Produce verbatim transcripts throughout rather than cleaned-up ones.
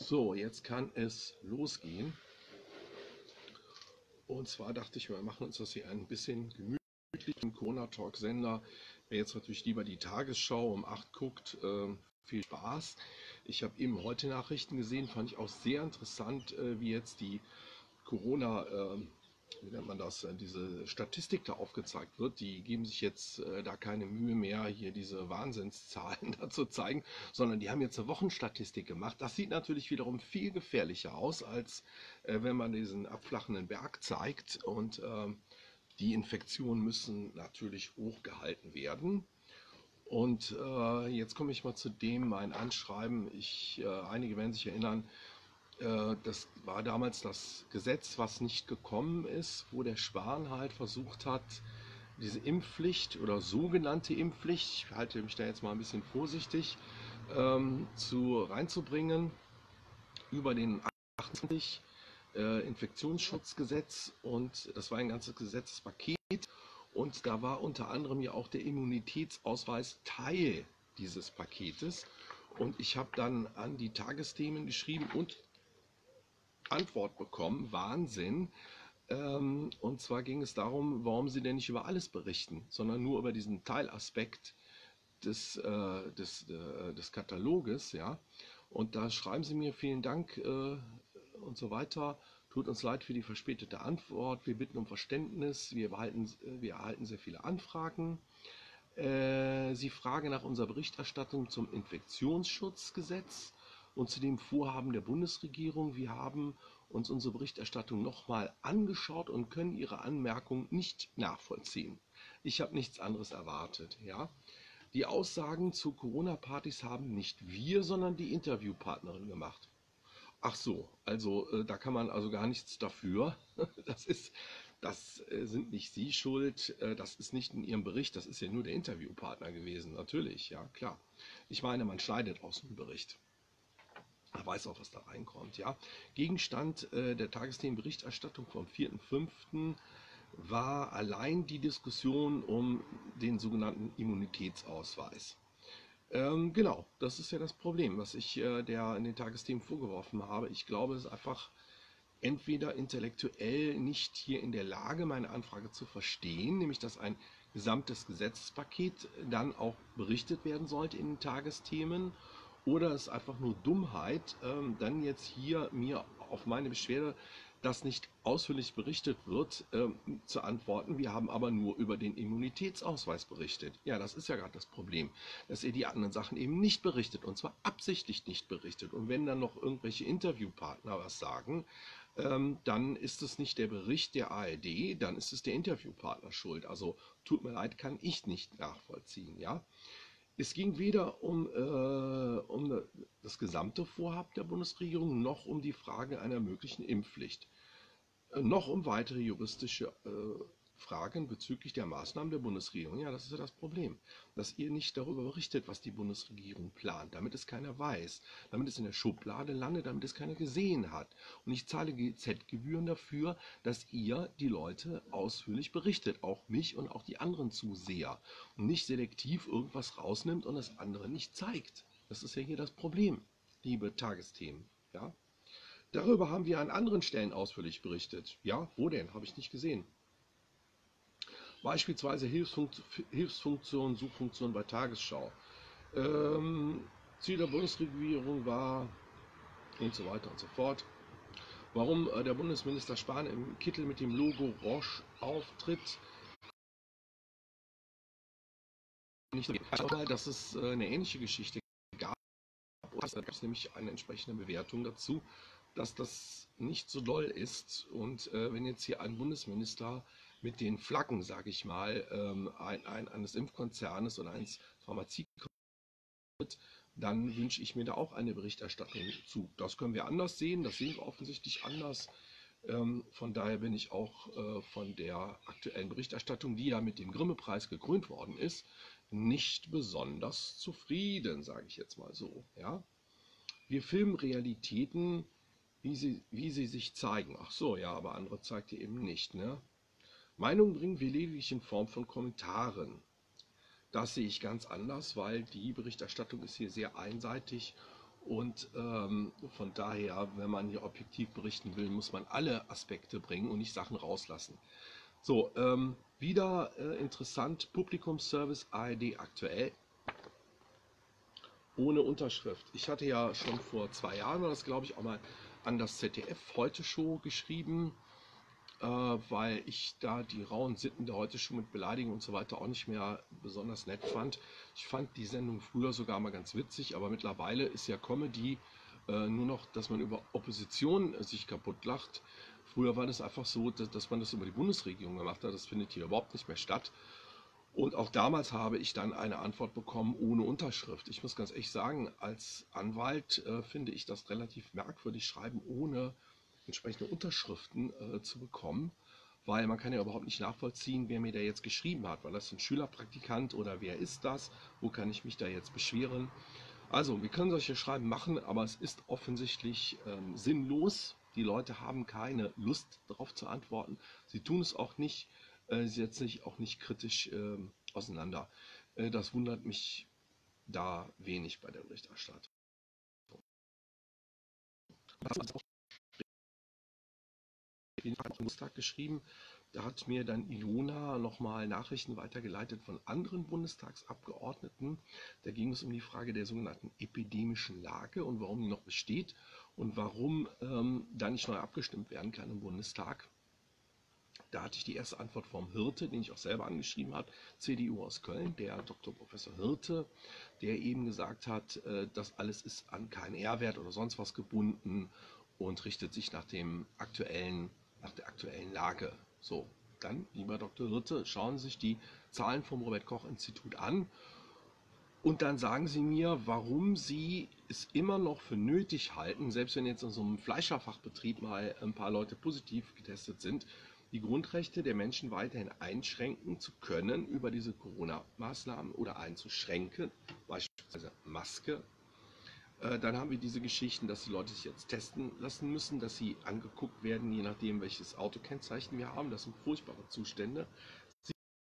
So, jetzt kann es losgehen. Und zwar dachte ich, wir machen uns das hier ein bisschen gemütlich im Corona-Talk-Sender. Wer jetzt natürlich lieber die Tagesschau um acht guckt, äh, viel Spaß. Ich habe eben heute Nachrichten gesehen, fand ich auch sehr interessant, äh, wie jetzt die Corona, äh, wie nennt man das, äh, diese Statistik da aufgezeigt wird. Die geben sich jetzt äh, da keine Mühe mehr, hier diese Wahnsinnszahlen da zu zeigen, sondern die haben jetzt eine Wochenstatistik gemacht. Das sieht natürlich wiederum viel gefährlicher aus, als äh, wenn man diesen abflachenden Berg zeigt. Und ähm, die Infektionen müssen natürlich hochgehalten werden. Und äh, jetzt komme ich mal zu dem, mein Anschreiben. Ich, äh, einige werden sich erinnern, äh, das war damals das Gesetz, was nicht gekommen ist, wo der Spahn halt versucht hat, diese Impfpflicht oder sogenannte Impfpflicht, ich halte mich da jetzt mal ein bisschen vorsichtig, ähm, zu reinzubringen über den achtundzwanzig äh, Infektionsschutzgesetz, und das war ein ganzes Gesetzespaket, und da war unter anderem ja auch der Immunitätsausweis Teil dieses Paketes, und ich habe dann an die Tagesthemen geschrieben und Antwort bekommen, Wahnsinn. Ähm, und zwar ging es darum, warum sie denn nicht über alles berichten, sondern nur über diesen Teilaspekt des, äh, des, äh, des Kataloges, ja. Und da schreiben sie mir, vielen Dank äh, und so weiter. Tut uns leid für die verspätete Antwort. Wir bitten um Verständnis. Wir erhalten, wir erhalten sehr viele Anfragen. Äh, Sie fragen nach unserer Berichterstattung zum Infektionsschutzgesetz und zu dem Vorhaben der Bundesregierung. Wir haben uns unsere Berichterstattung nochmal angeschaut und können Ihre Anmerkung nicht nachvollziehen. Ich habe nichts anderes erwartet. Ja? Die Aussagen zu Corona-Partys haben nicht wir, sondern die Interviewpartnerin gemacht. Ach so, also äh, da kann man also gar nichts dafür. Das ist, das äh, sind nicht Sie schuld, äh, das ist nicht in Ihrem Bericht, das ist ja nur der Interviewpartner gewesen, natürlich, ja klar. Ich meine, man schneidet aus dem Bericht. Man weiß auch, was da reinkommt, ja. Gegenstand äh, der Tagesthemenberichterstattung vom vierten fünften war allein die Diskussion um den sogenannten Immunitätsausweis. Ähm, genau, das ist ja das Problem, was ich äh, der in den Tagesthemen vorgeworfen habe. Ich glaube, es ist einfach entweder intellektuell nicht hier in der Lage, meine Anfrage zu verstehen, nämlich dass ein gesamtes Gesetzespaket dann auch berichtet werden sollte in den Tagesthemen, oder es ist einfach nur Dummheit, ähm, dann jetzt hier mir auf meine Beschwerde, dass nicht ausführlich berichtet wird, ähm, zu antworten. Wir haben aber nur über den Immunitätsausweis berichtet. Ja, das ist ja gerade das Problem, dass ihr die anderen Sachen eben nicht berichtet, und zwar absichtlich nicht berichtet. Und wenn dann noch irgendwelche Interviewpartner was sagen, ähm, dann ist es nicht der Bericht der A R D, dann ist es der Interviewpartner schuld. Also tut mir leid, kann ich nicht nachvollziehen. Ja? Es ging weder um, äh, um das gesamte Vorhaben der Bundesregierung noch um die Frage einer möglichen Impfpflicht, äh, noch um weitere juristische äh, Fragen bezüglich der Maßnahmen der Bundesregierung. Ja, das ist ja das Problem, dass ihr nicht darüber berichtet, was die Bundesregierung plant, damit es keiner weiß, damit es in der Schublade landet, damit es keiner gesehen hat. Und ich zahle G Z-Gebühren dafür, dass ihr die Leute ausführlich berichtet, auch mich und auch die anderen Zuseher, und nicht selektiv irgendwas rausnimmt und das andere nicht zeigt. Das ist ja hier das Problem, liebe Tagesthemen. Ja? Darüber haben wir an anderen Stellen ausführlich berichtet. Ja, wo denn? Habe ich nicht gesehen. Beispielsweise Hilfsfunkt Hilfsfunktion, Suchfunktion bei Tagesschau. Ähm, Ziel der Bundesregierung war und so weiter und so fort. Warum äh, der Bundesminister Spahn im Kittel mit dem Logo Roche auftritt, nicht mal, dass es äh, eine ähnliche Geschichte gab. Da gab es nämlich eine entsprechende Bewertung dazu, dass das nicht so doll ist. Und äh, wenn jetzt hier ein Bundesminister mit den Flaggen, sage ich mal, ähm, ein, ein, eines Impfkonzernes oder eines Pharmaziekonzerns, dann wünsche ich mir da auch eine Berichterstattung zu. Das können wir anders sehen, das sehen wir offensichtlich anders. Ähm, von daher bin ich auch äh, von der aktuellen Berichterstattung, die ja mit dem Grimme-Preis gekrönt worden ist, nicht besonders zufrieden, sage ich jetzt mal so. Ja? Wir filmen Realitäten, wie sie, wie sie sich zeigen. Ach so, ja, aber andere zeigt ihr eben nicht. Ne? Meinungen bringen wir lediglich in Form von Kommentaren. Das sehe ich ganz anders, weil die Berichterstattung ist hier sehr einseitig Und ähm, von daher, wenn man hier objektiv berichten will, muss man alle Aspekte bringen und nicht Sachen rauslassen. So, ähm, wieder äh, interessant, Publikumsservice A R D aktuell, ohne Unterschrift. Ich hatte ja schon vor zwei Jahren, war das glaube ich, auch mal an das Z D F Heute Show geschrieben, äh, weil ich da die rauen Sitten der Heute Show mit Beleidigung und so weiter auch nicht mehr besonders nett fand. Ich fand die Sendung früher sogar mal ganz witzig, aber mittlerweile ist ja Comedy äh, nur noch, dass man über Opposition äh, sich kaputt lacht. Früher war das einfach so, dass, dass man das über die Bundesregierung gemacht hat. Das findet hier überhaupt nicht mehr statt. Und auch damals habe ich dann eine Antwort bekommen ohne Unterschrift. Ich muss ganz ehrlich sagen, als Anwalt äh, finde ich das relativ merkwürdig, Schreiben ohne entsprechende Unterschriften äh, zu bekommen, weil man kann ja überhaupt nicht nachvollziehen, wer mir da jetzt geschrieben hat. War das ein Schülerpraktikant oder wer ist das? Wo kann ich mich da jetzt beschweren? Also, wir können solche Schreiben machen, aber es ist offensichtlich ähm, sinnlos. Die Leute haben keine Lust darauf zu antworten. Sie tun es auch nicht. Äh, sie setzen sich auch nicht kritisch ähm, auseinander. Äh, das wundert mich da wenig bei der Berichterstattung. Das ist auch den Bundestag geschrieben. Da hat mir dann Ilona nochmal Nachrichten weitergeleitet von anderen Bundestagsabgeordneten. Da ging es um die Frage der sogenannten epidemischen Lage und warum die noch besteht und warum ähm, da nicht neu abgestimmt werden kann im Bundestag. Da hatte ich die erste Antwort vom Hirte, den ich auch selber angeschrieben habe, C D U aus Köln, der Doktor Professor Hirte, der eben gesagt hat, äh, das alles ist an keinen R-Wert oder sonst was gebunden und richtet sich nach dem aktuellen, nach der aktuellen Lage. So, dann, lieber Doktor Hirte, schauen Sie sich die Zahlen vom Robert-Koch-Institut an und dann sagen Sie mir, warum Sie es immer noch für nötig halten, selbst wenn jetzt in so einem Fleischerfachbetrieb mal ein paar Leute positiv getestet sind, die Grundrechte der Menschen weiterhin einschränken zu können über diese Corona-Maßnahmen oder einzuschränken, beispielsweise Maske. Äh, Dann haben wir diese Geschichten, dass die Leute sich jetzt testen lassen müssen, dass sie angeguckt werden, je nachdem, welches Autokennzeichen wir haben. Das sind furchtbare Zustände. Sie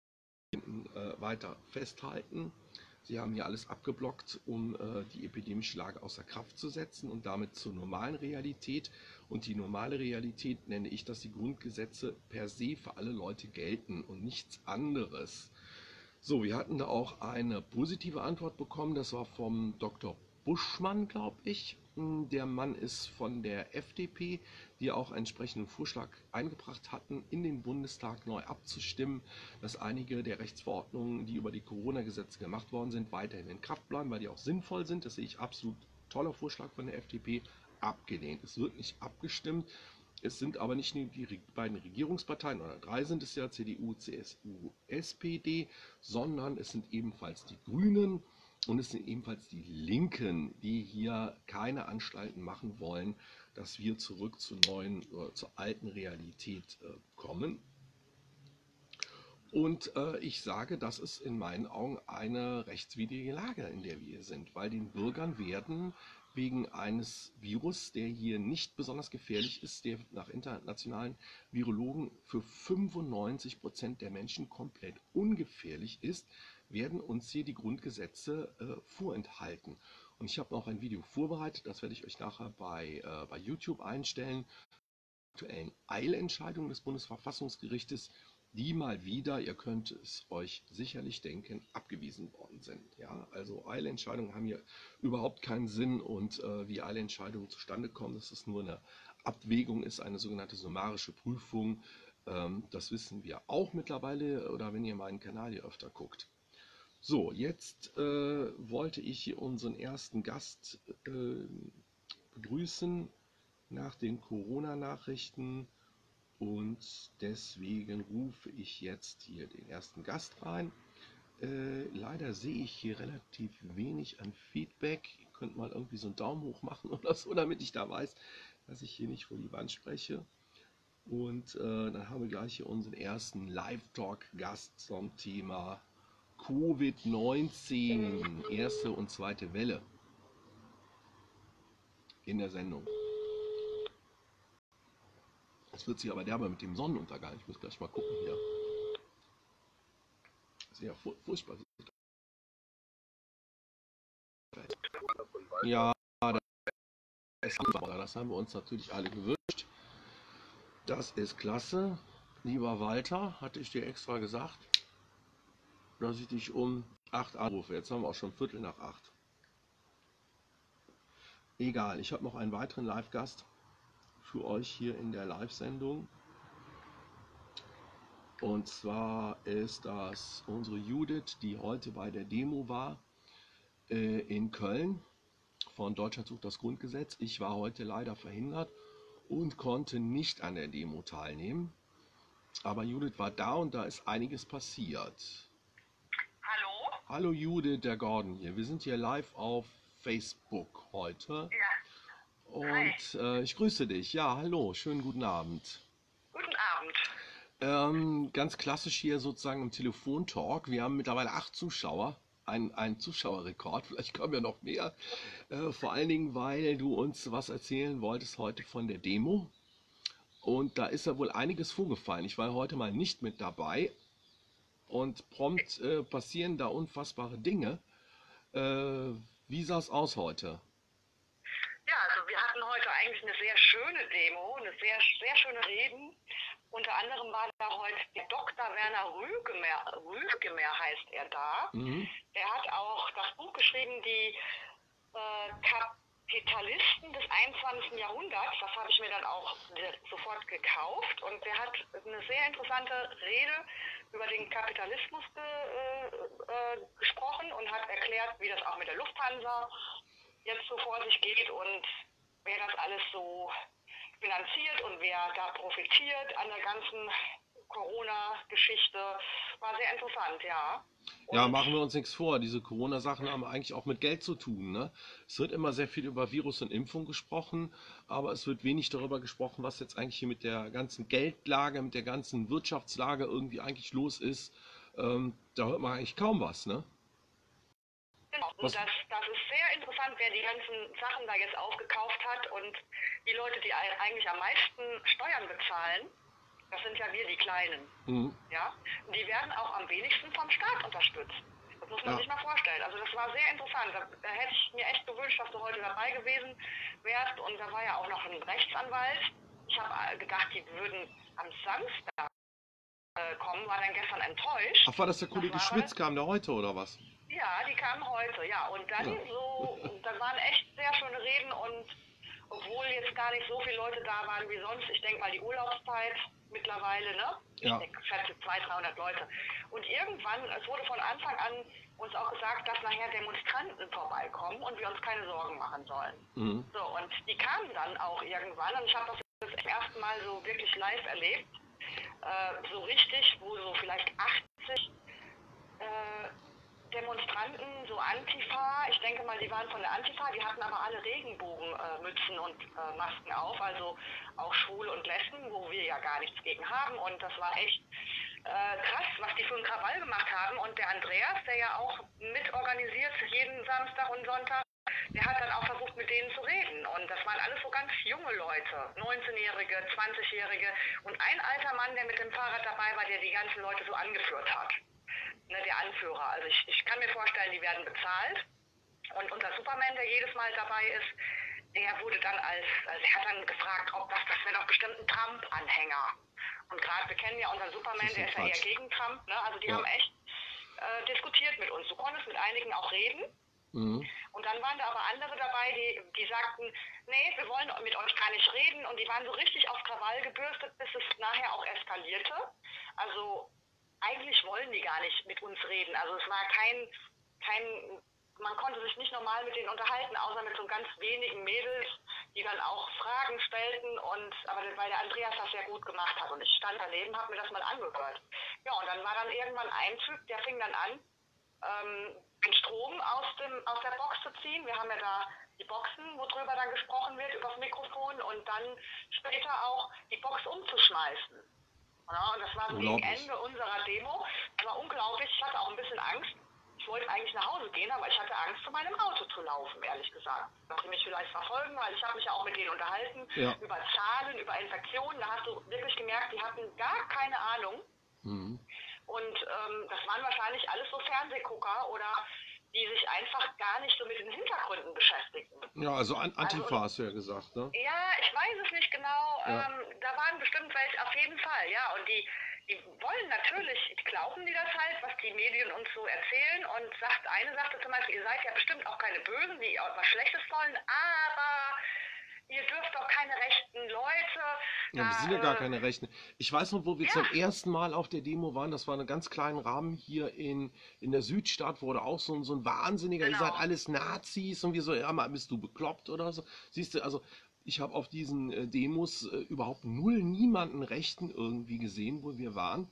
äh, weiter festhalten. Sie haben hier alles abgeblockt, um äh, die epidemische Lage außer Kraft zu setzen und damit zur normalen Realität. Und die normale Realität nenne ich, dass die Grundgesetze per se für alle Leute gelten und nichts anderes. So, wir hatten da auch eine positive Antwort bekommen. Das war vom Doktor Buschmann, glaube ich. Der Mann ist von der F D P, die auch einen entsprechenden Vorschlag eingebracht hatten, in den Bundestag neu abzustimmen, dass einige der Rechtsverordnungen, die über die Corona-Gesetze gemacht worden sind, weiterhin in Kraft bleiben, weil die auch sinnvoll sind. Das sehe ich absolut toller Vorschlag von der F D P. Abgelehnt. Es wird nicht abgestimmt. Es sind aber nicht nur die beiden Regierungsparteien, oder drei sind es ja, C D U, C S U, S P D, sondern es sind ebenfalls die Grünen und es sind ebenfalls die Linken, die hier keine Anstalten machen wollen, dass wir zurück zur neuen, äh, zur alten Realität äh, kommen. Und äh, ich sage, das ist in meinen Augen eine rechtswidrige Lage, in der wir hier sind, weil den Bürgern werden wegen eines Virus, der hier nicht besonders gefährlich ist, der nach internationalen Virologen für fünfundneunzig Prozent der Menschen komplett ungefährlich ist, werden uns hier die Grundgesetze äh, vorenthalten. Und ich habe noch ein Video vorbereitet, das werde ich euch nachher bei, äh, bei YouTube einstellen, aktuellen Eilentscheidung des Bundesverfassungsgerichtes, die mal wieder, ihr könnt es euch sicherlich denken, abgewiesen worden sind. Ja, also Eilentscheidungen haben hier überhaupt keinen Sinn und äh, wie Eilentscheidungen zustande kommen, dass es nur eine Abwägung ist, eine sogenannte summarische Prüfung. Ähm, das wissen wir auch mittlerweile oder wenn ihr meinen Kanal hier öfter guckt. So, jetzt äh, wollte ich hier unseren ersten Gast äh, begrüßen nach den Corona-Nachrichten und deswegen rufe ich jetzt hier den ersten Gast rein. Äh, leider sehe ich hier relativ wenig an Feedback. Ihr könnt mal irgendwie so einen Daumen hoch machen oder so, damit ich da weiß, dass ich hier nicht vor die Wand spreche. Und äh, dann haben wir gleich hier unseren ersten Live-Talk-Gast zum Thema Covid neunzehn, erste und zweite Welle in der Sendung. Es wird sich aber derbe mit dem Sonnenuntergang. Ich muss gleich mal gucken hier. Sehr furchtbar. Ja, da Das haben wir uns natürlich alle gewünscht. Das ist klasse. Lieber Walter, hatte ich dir extra gesagt, dass ich dich um acht anrufe. Jetzt haben wir auch schon Viertel nach acht. Egal, ich habe noch einen weiteren Live-Gast für euch hier in der Live-Sendung. Und zwar ist das unsere Judith, die heute bei der Demo war äh, in Köln von Deutschland sucht das Grundgesetz. Ich war heute leider verhindert und konnte nicht an der Demo teilnehmen. Aber Judith war da und da ist einiges passiert. Hallo? Hallo Judith, der Gordon hier. Wir sind hier live auf Facebook heute. Ja. Und äh, ich grüße dich. Ja, hallo, schönen guten Abend. Guten Abend. Ähm, ganz klassisch hier sozusagen im Telefontalk. Wir haben mittlerweile acht Zuschauer. Ein, ein Zuschauerrekord, vielleicht kommen ja noch mehr. Äh, vor allen Dingen, weil du uns was erzählen wolltest heute von der Demo. Und da ist ja wohl einiges vorgefallen. Ich war heute mal nicht mit dabei. Und prompt äh, passieren da unfassbare Dinge. Äh, wie sah es aus heute? Ja, also wir hatten heute eigentlich eine sehr schöne Demo, eine sehr, sehr schöne Reden. Unter anderem war da heute der Doktor Werner Rügemer, Rügemer heißt er da. Mhm. Der hat auch das Buch geschrieben, die äh, Kapitalisten des einundzwanzigsten Jahrhunderts. Das habe ich mir dann auch sofort gekauft. Und der hat eine sehr interessante Rede über den Kapitalismus ge, äh, äh, gesprochen und hat erklärt, wie das auch mit der Lufthansa jetzt so vor sich geht und wer das alles so finanziert und wer da profitiert an der ganzen Corona-Geschichte. War sehr interessant, ja. Und Ja, machen wir uns nichts vor. Diese Corona-Sachen haben eigentlich auch mit Geld zu tun, ne? Es wird immer sehr viel über Virus und Impfung gesprochen, aber es wird wenig darüber gesprochen, was jetzt eigentlich hier mit der ganzen Geldlage, mit der ganzen Wirtschaftslage irgendwie eigentlich los ist. Ähm, da hört man eigentlich kaum was, ne? Genau, und Was? das, das ist sehr interessant, wer die ganzen Sachen da jetzt aufgekauft hat und die Leute, die eigentlich am meisten Steuern bezahlen, das sind ja wir, die Kleinen. Mhm. Ja? Und die werden auch am wenigsten vom Staat unterstützt. Das muss man Ja. sich mal vorstellen. Also das war sehr interessant. Da, da hätte ich mir echt gewünscht, dass du heute dabei gewesen wärst. Und da war ja auch noch ein Rechtsanwalt. Ich habe gedacht, die würden am Samstag äh, kommen, war dann gestern enttäuscht. Ach, war das der Das Kollege war Schmitz, halt, kam der heute oder was? ja, die kamen heute, ja. Und dann Ja. so, da waren echt sehr schöne Reden und obwohl jetzt gar nicht so viele Leute da waren wie sonst, ich denke mal die Urlaubszeit mittlerweile, ne? Ich Ja. denke, schätze zweihundert, dreihundert Leute. Und irgendwann, es wurde von Anfang an uns auch gesagt, dass nachher Demonstranten vorbeikommen und wir uns keine Sorgen machen sollen. Mhm. So, und die kamen dann auch irgendwann und ich habe das zum ersten Mal so wirklich live erlebt, äh, so richtig, wo so vielleicht achtzig äh, Demonstranten, so Antifa, ich denke mal, die waren von der Antifa, die hatten aber alle Regenbogenmützen äh, und äh, Masken auf, also auch Schwule und Lesben, wo wir ja gar nichts gegen haben. Und das war echt äh, krass, was die für einen Krawall gemacht haben. Und der Andreas, der ja auch mitorganisiert jeden Samstag und Sonntag, der hat dann auch versucht, mit denen zu reden. Und das waren alles so ganz junge Leute, neunzehnjährige, zwanzigjährige und ein alter Mann, der mit dem Fahrrad dabei war, der die ganzen Leute so angeführt hat. Ne, der Anführer. Also ich, ich kann mir vorstellen, die werden bezahlt. Und unser Superman, der jedes Mal dabei ist, der wurde dann als, also er hat dann gefragt, ob das, das wäre doch bestimmt ein Trump-Anhänger. Und gerade, wir kennen ja unseren Superman, Das ist der ist ja Quatsch. eher gegen Trump, ne? Also die Ja. haben echt äh, diskutiert mit uns. Du konntest mit einigen auch reden. Mhm. Und dann waren da aber andere dabei, die, die sagten, nee, wir wollen mit euch gar nicht reden. Und die waren so richtig auf Krawall gebürstet, bis es nachher auch eskalierte. Also eigentlich wollen die gar nicht mit uns reden. Also es war kein, kein, man konnte sich nicht normal mit denen unterhalten, außer mit so ganz wenigen Mädels, die dann auch Fragen stellten. Und aber weil der Andreas das sehr gut gemacht hat und ich stand daneben, habe mir das mal angehört. Ja, und dann war dann irgendwann ein Typ, der fing dann an, ähm, den Strom aus, dem, aus der Box zu ziehen. Wir haben ja da die Boxen, worüber dann gesprochen wird, übers Mikrofon und dann später auch die Box umzuschmeißen. Ja, und das war so gegen Unglaublich. Ende unserer Demo. Das war unglaublich. Ich hatte auch ein bisschen Angst. Ich wollte eigentlich nach Hause gehen, aber ich hatte Angst, zu meinem Auto zu laufen, ehrlich gesagt. Dass sie mich vielleicht verfolgen, weil ich habe mich ja auch mit denen unterhalten, Ja. über Zahlen, über Infektionen. Da hast du wirklich gemerkt, die hatten gar keine Ahnung. Mhm. Und ähm, das waren wahrscheinlich alles so Fernsehgucker oder die sich einfach gar nicht so mit den Hintergründen beschäftigen. Ja, also An- Antifa Also, hast du ja gesagt, ne? ja, ich weiß es nicht genau. Ja. Ähm, da waren bestimmt welche, auf jeden Fall, ja. Und die, die wollen natürlich, glauben die das halt, was die Medien uns so erzählen. Und sagt, eine sagte zum Beispiel, ihr seid ja bestimmt auch keine Bösen, die was Schlechtes wollen, aber ihr dürft doch keine rechten Leute. Ja, wir Da, sind ja gar äh, keine Rechten. Ich weiß noch, wo wir zum ja, ersten Mal auf der Demo waren, das war in einem ganz kleinen Rahmen hier in, in der Südstadt, wurde auch so, ein- so ein Wahnsinniger, ihr seid genau. alles Nazis und wir so, ja, mal bist du bekloppt oder so. Siehst du, also ich habe auf diesen äh, Demos äh, überhaupt null niemanden Rechten irgendwie gesehen, wo wir waren.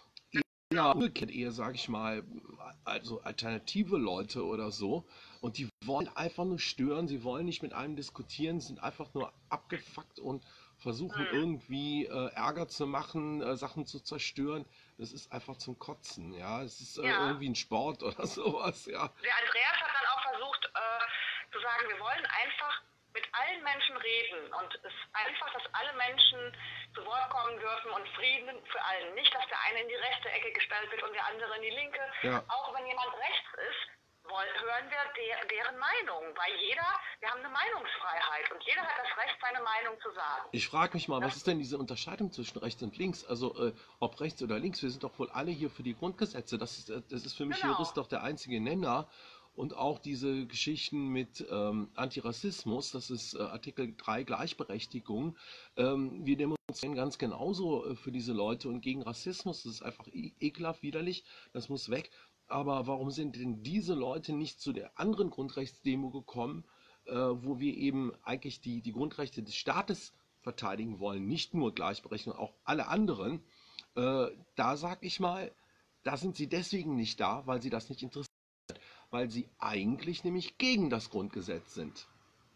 Ja, umgekehrt eher, sage ich mal, also alternative Leute oder so. Und die wollen einfach nur stören, sie wollen nicht mit einem diskutieren, sind einfach nur abgefuckt und versuchen Hm. irgendwie äh, Ärger zu machen, äh, Sachen zu zerstören. Das ist einfach zum Kotzen, ja. Es ist äh, Ja. irgendwie ein Sport oder sowas, ja. Der Andreas hat dann auch versucht äh, zu sagen, wir wollen einfach mit allen Menschen reden und es einfach, dass alle Menschen zu Wort kommen dürfen und Frieden für allen. Nicht, dass der eine in die rechte Ecke gestellt wird und der andere in die linke. Ja. Auch wenn jemand rechts ist, wollen, hören wir der, deren Meinung, weil jeder, wir haben eine Meinungsfreiheit und jeder hat das Recht, seine Meinung zu sagen. Ich frage mich mal, Das, was ist denn diese Unterscheidung zwischen rechts und links? Also, äh, ob rechts oder links, wir sind doch wohl alle hier für die Grundgesetze. Das ist, äh, das ist für mich Jurist genau. doch der einzige Nenner. Und auch diese Geschichten mit ähm, Antirassismus, das ist äh, Artikel drei Gleichberechtigung. Ähm, wir demonstrieren ganz genauso äh, für diese Leute und gegen Rassismus. Das ist einfach e ekelhaft, widerlich, das muss weg. Aber warum sind denn diese Leute nicht zu der anderen Grundrechtsdemo gekommen, äh, wo wir eben eigentlich die, die Grundrechte des Staates verteidigen wollen, nicht nur Gleichberechtigung, auch alle anderen? Äh, da sage ich mal, da sind sie deswegen nicht da, weil sie das nicht interessiert, weil sie eigentlich nämlich gegen das Grundgesetz sind.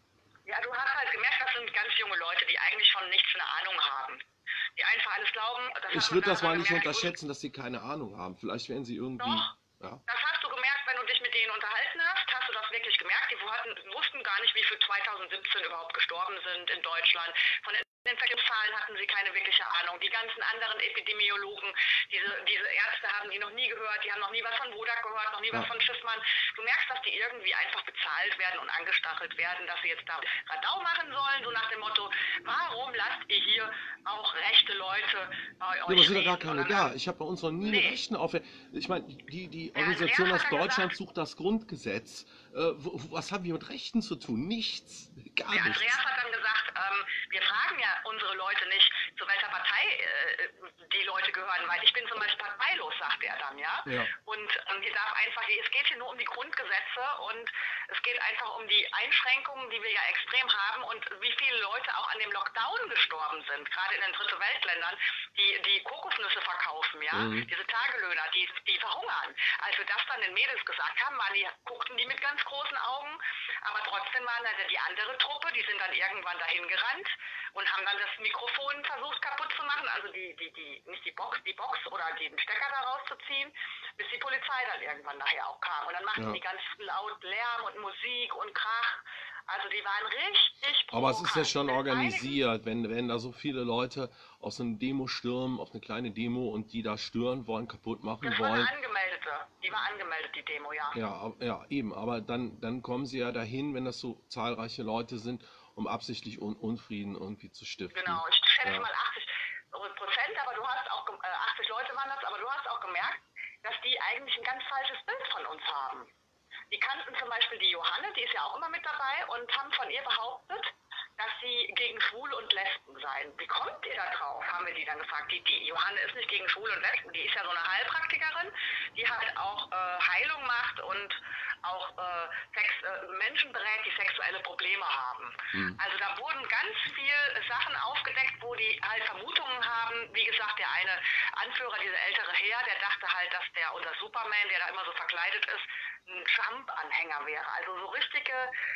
Ja, du hast halt gemerkt, das sind ganz junge Leute, die eigentlich von nichts eine Ahnung haben. Die einfach alles glauben, das hat Ich man würde das daran mal nicht gemerkt, die wussten, unterschätzen, dass sie keine Ahnung haben. Vielleicht werden sie irgendwie, doch, ja, das hast du gemerkt, wenn du dich mit denen unterhalten hast, hast du das wirklich gemerkt. Die hatten, wussten gar nicht, wie viele zweitausendsiebzehn überhaupt gestorben sind in Deutschland. Von den Infektionszahlen hatten sie keine wirkliche Ahnung. Die ganzen anderen Epidemiologen, diese, diese Ärzte haben die noch nie gehört, die haben noch nie was von Wodak gehört, noch nie was ja. von Schiffmann. Du merkst, dass die irgendwie einfach bezahlt werden und angestachelt werden, dass sie jetzt da Radau machen sollen, so nach dem Motto, warum lasst ihr hier auch rechte Leute bei Ja, aber euch sind ja gar reden? Und keine dann da. haben, Ich habe bei uns noch nie einen nee, Rechten auf. Ich meine, die, die der Organisation Andreas aus hat dann Deutschland gesagt, sucht das Grundgesetz. Äh, wo, was haben wir mit Rechten zu tun? Nichts. Gar Der nichts. Andreas hat dann gesagt, ähm, wir fragen ja unsere Leute nicht, zu welcher Partei äh, die Leute gehören, weil ich bin zum Beispiel parteilos, sagt er dann, ja. Ja. Und ähm, hier darf einfach, es geht hier nur um die Grundgesetze und es geht einfach um die Einschränkungen, die wir ja extrem haben und wie viele Leute auch an dem Lockdown gestorben sind, gerade in den Dritte Weltländern, die die Kokosnüsse verkaufen, ja, Mhm. diese Tagelöhner, die, die verhungern. Als wir das dann den Mädels gesagt haben, waren die, guckten die mit ganz großen Augen, aber trotzdem waren dann die andere Truppe, die sind dann irgendwann dahin gerannt und haben dann das Mikrofon versucht kaputt zu machen, also die, die, die, nicht die Box, die Box oder den Stecker da rauszuziehen, bis die Polizei dann irgendwann nachher auch kam. Und dann machten Ja. die ganz laut Lärm und Musik und Krach. Also die waren richtig Aber es ist ja provokant. schon Mit einigen, organisiert, wenn, wenn da so viele Leute aus einer Demo stürmen, auf eine kleine Demo und die da stören wollen, kaputt machen das war eine wollen. angemeldete, die war angemeldet, die Demo, ja. Ja, ab- ja, eben. Aber dann, dann kommen sie ja dahin, wenn das so zahlreiche Leute sind, um absichtlich Un Unfrieden irgendwie zu stiften. Genau, ich schätze Ja. mal achtzig Prozent, aber du hast auch, gem- äh, achtzig Leute waren das, aber du hast auch gemerkt, dass die eigentlich ein ganz falsches Bild von uns haben. Die kannten zum Beispiel die Johanne, die ist ja auch immer mit dabei und haben von ihr behauptet, dass sie gegen Schwule und Lesben seien. Wie kommt ihr da drauf, haben wir die dann gefragt. Die, die Johanne ist nicht gegen Schwule und Lesben, die ist ja so eine Heilpraktikerin, die halt auch äh, Heilung macht und auch äh, Sex, äh, Menschen berät, die sexuelle Probleme haben. Hm. Also da wurden ganz viele Sachen aufgedeckt, wo die halt Vermutungen haben. Wie gesagt, der eine Anführer, dieser ältere Herr, der dachte halt, dass der unser Superman, der da immer so verkleidet ist, ein Trump-Anhänger wäre. Also so richtige,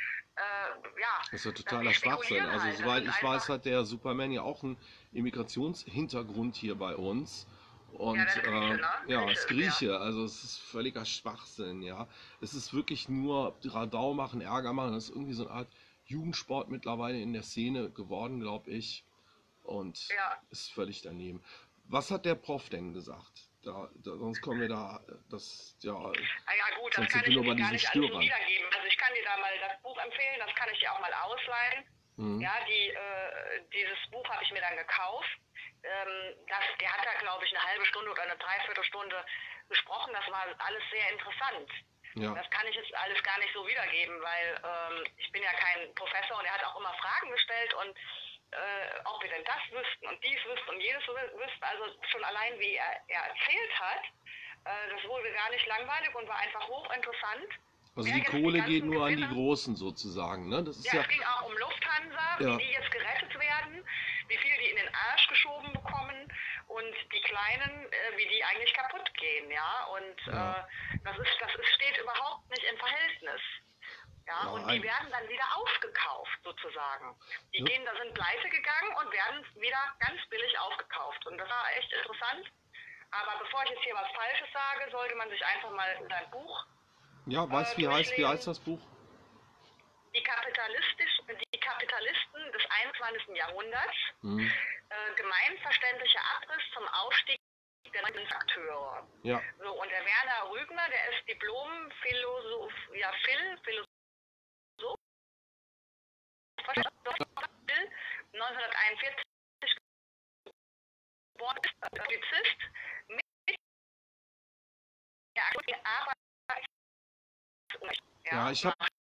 äh, ja. Das ist ja dass totaler die Schwachsinn. spekulieren Also halt. Das soweit ist ich einfach, weiß, hat der Superman ja auch einen Immigrationshintergrund hier bei uns. ja, Und das ist Grieche, äh, ne? ja, Grieche ist ist der. Grieche, also es ist völliger Schwachsinn, ja. Es ist wirklich nur Radau machen, Ärger machen. Das ist irgendwie so eine Art Jugendsport mittlerweile in der Szene geworden, glaube ich. Und Ja. ist völlig daneben. Was hat der Prof denn gesagt? da, da, sonst kommen wir da, das, ja, Ah ja gut, das sonst kann sind ich wir nur bei jetzt gar diesen nicht alles so Störern. wiedergeben. Also ich kann dir da mal das Buch empfehlen, das kann ich dir auch mal ausleihen. Mhm. Ja, die, äh, dieses Buch habe ich mir dann gekauft. Ähm, das, der hat da, glaube ich, eine halbe Stunde oder eine Dreiviertelstunde gesprochen. Das war alles sehr interessant. Ja. Das kann ich jetzt alles gar nicht so wiedergeben, weil ähm, ich bin ja kein Professor und er hat auch immer Fragen gestellt und äh, ob wir denn das wüssten und dies wüssten und jenes wüssten. Also schon allein, wie er, er erzählt hat, äh, das wurde gar nicht langweilig und war einfach hochinteressant. Also Wer die jetzt Kohle geht ganzen nur an die Gewinne- Großen sozusagen, ne? Das ist Ja, ja, es ging auch um Lufthansa, Ja. wie die jetzt gerettet werden, wie viel die in den Arsch geschoben bekommen und die Kleinen, äh, wie die eigentlich kaputt gehen, ja. Und Ja. äh, das ist, das ist, steht überhaupt nicht im Verhältnis. Ja, Ja, und ein- die werden dann wieder aufgekauft, sozusagen. Die Ja. gehen, da sind pleite gegangen und werden wieder ganz billig aufgekauft. Und das war echt interessant. Aber bevor ich jetzt hier was Falsches sage, sollte man sich einfach mal sein Buch, ja, weißt äh, wie heißt, wie durchlesen. heißt das Buch? Die, kapitalistisch, die Kapitalisten des einundzwanzigsten Jahrhunderts, Mhm. äh, gemeinverständlicher Abriss zum Aufstieg der Akteure. Ja, So, und der Werner Rügner, der ist Diplom-Philosoph, ja, Phil, Philosoph, neunzehnhunderteinundvierzig geboren, ist Publizist, mit der aktuellen Arbeit. ja, ich habe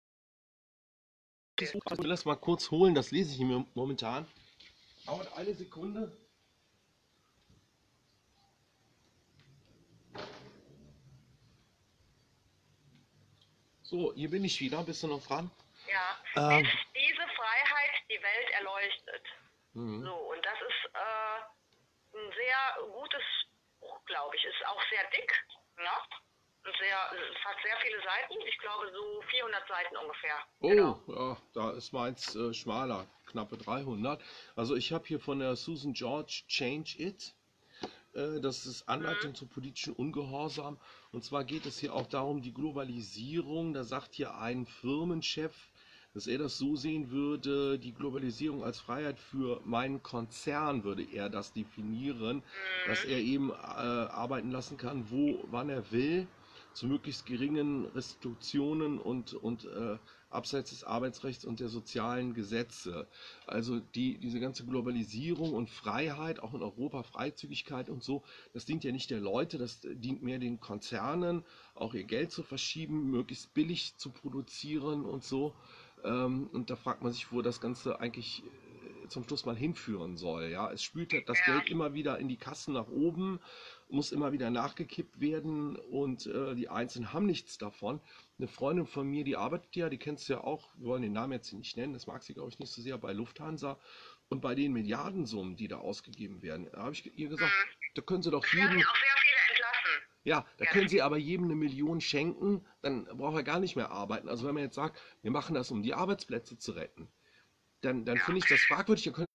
das Buch, also lass mal kurz holen, das lese ich mir momentan. Dauert eine Sekunde. So, hier bin ich wieder. Bist du noch dran? Ja, Ähm. bis diese Freiheit die Welt erleuchtet. Mhm. So, und das ist äh, ein sehr gutes Buch, glaube ich. Ist auch sehr dick, ne? Sehr, es hat sehr viele Seiten. Ich glaube so vierhundert Seiten ungefähr. Oh, Genau. ja, da ist meins äh, schmaler, knappe dreihundert. Also ich habe hier von der Susan George Change It. Äh, das ist Anleitung Mhm. zum politischen Ungehorsam. Und zwar geht es hier auch darum, die Globalisierung. Da sagt hier ein Firmenchef, dass er das so sehen würde, die Globalisierung als Freiheit für meinen Konzern würde er das definieren, Mhm. dass er eben äh, arbeiten lassen kann, wo, wann er will, zu möglichst geringen Restriktionen und, und äh, abseits des Arbeitsrechts und der sozialen Gesetze. Also die, diese ganze Globalisierung und Freiheit, auch in Europa, Freizügigkeit und so, das dient ja nicht der Leute, das dient mehr den Konzernen, auch ihr Geld zu verschieben, möglichst billig zu produzieren und so. Ähm, und da fragt man sich, wo das Ganze eigentlich äh, zum Schluss mal hinführen soll. Ja, es spült das Ja. Geld immer wieder in die Kassen nach oben, muss immer wieder nachgekippt werden und äh, die Einzelnen haben nichts davon. Eine Freundin von mir, die arbeitet ja, die kennst du ja auch, wir wollen den Namen jetzt nicht nennen, das mag sie glaube ich nicht so sehr, bei Lufthansa und bei den Milliardensummen, die da ausgegeben werden, da habe ich ihr gesagt, da können sie doch Wir haben jedem, ja auch sehr viele entlassen. ja, da können sie aber jedem eine Million schenken, dann braucht er gar nicht mehr arbeiten. Also wenn man jetzt sagt, wir machen das, um die Arbeitsplätze zu retten, dann, dann Ja. finde ich das fragwürdig. Ihr könnt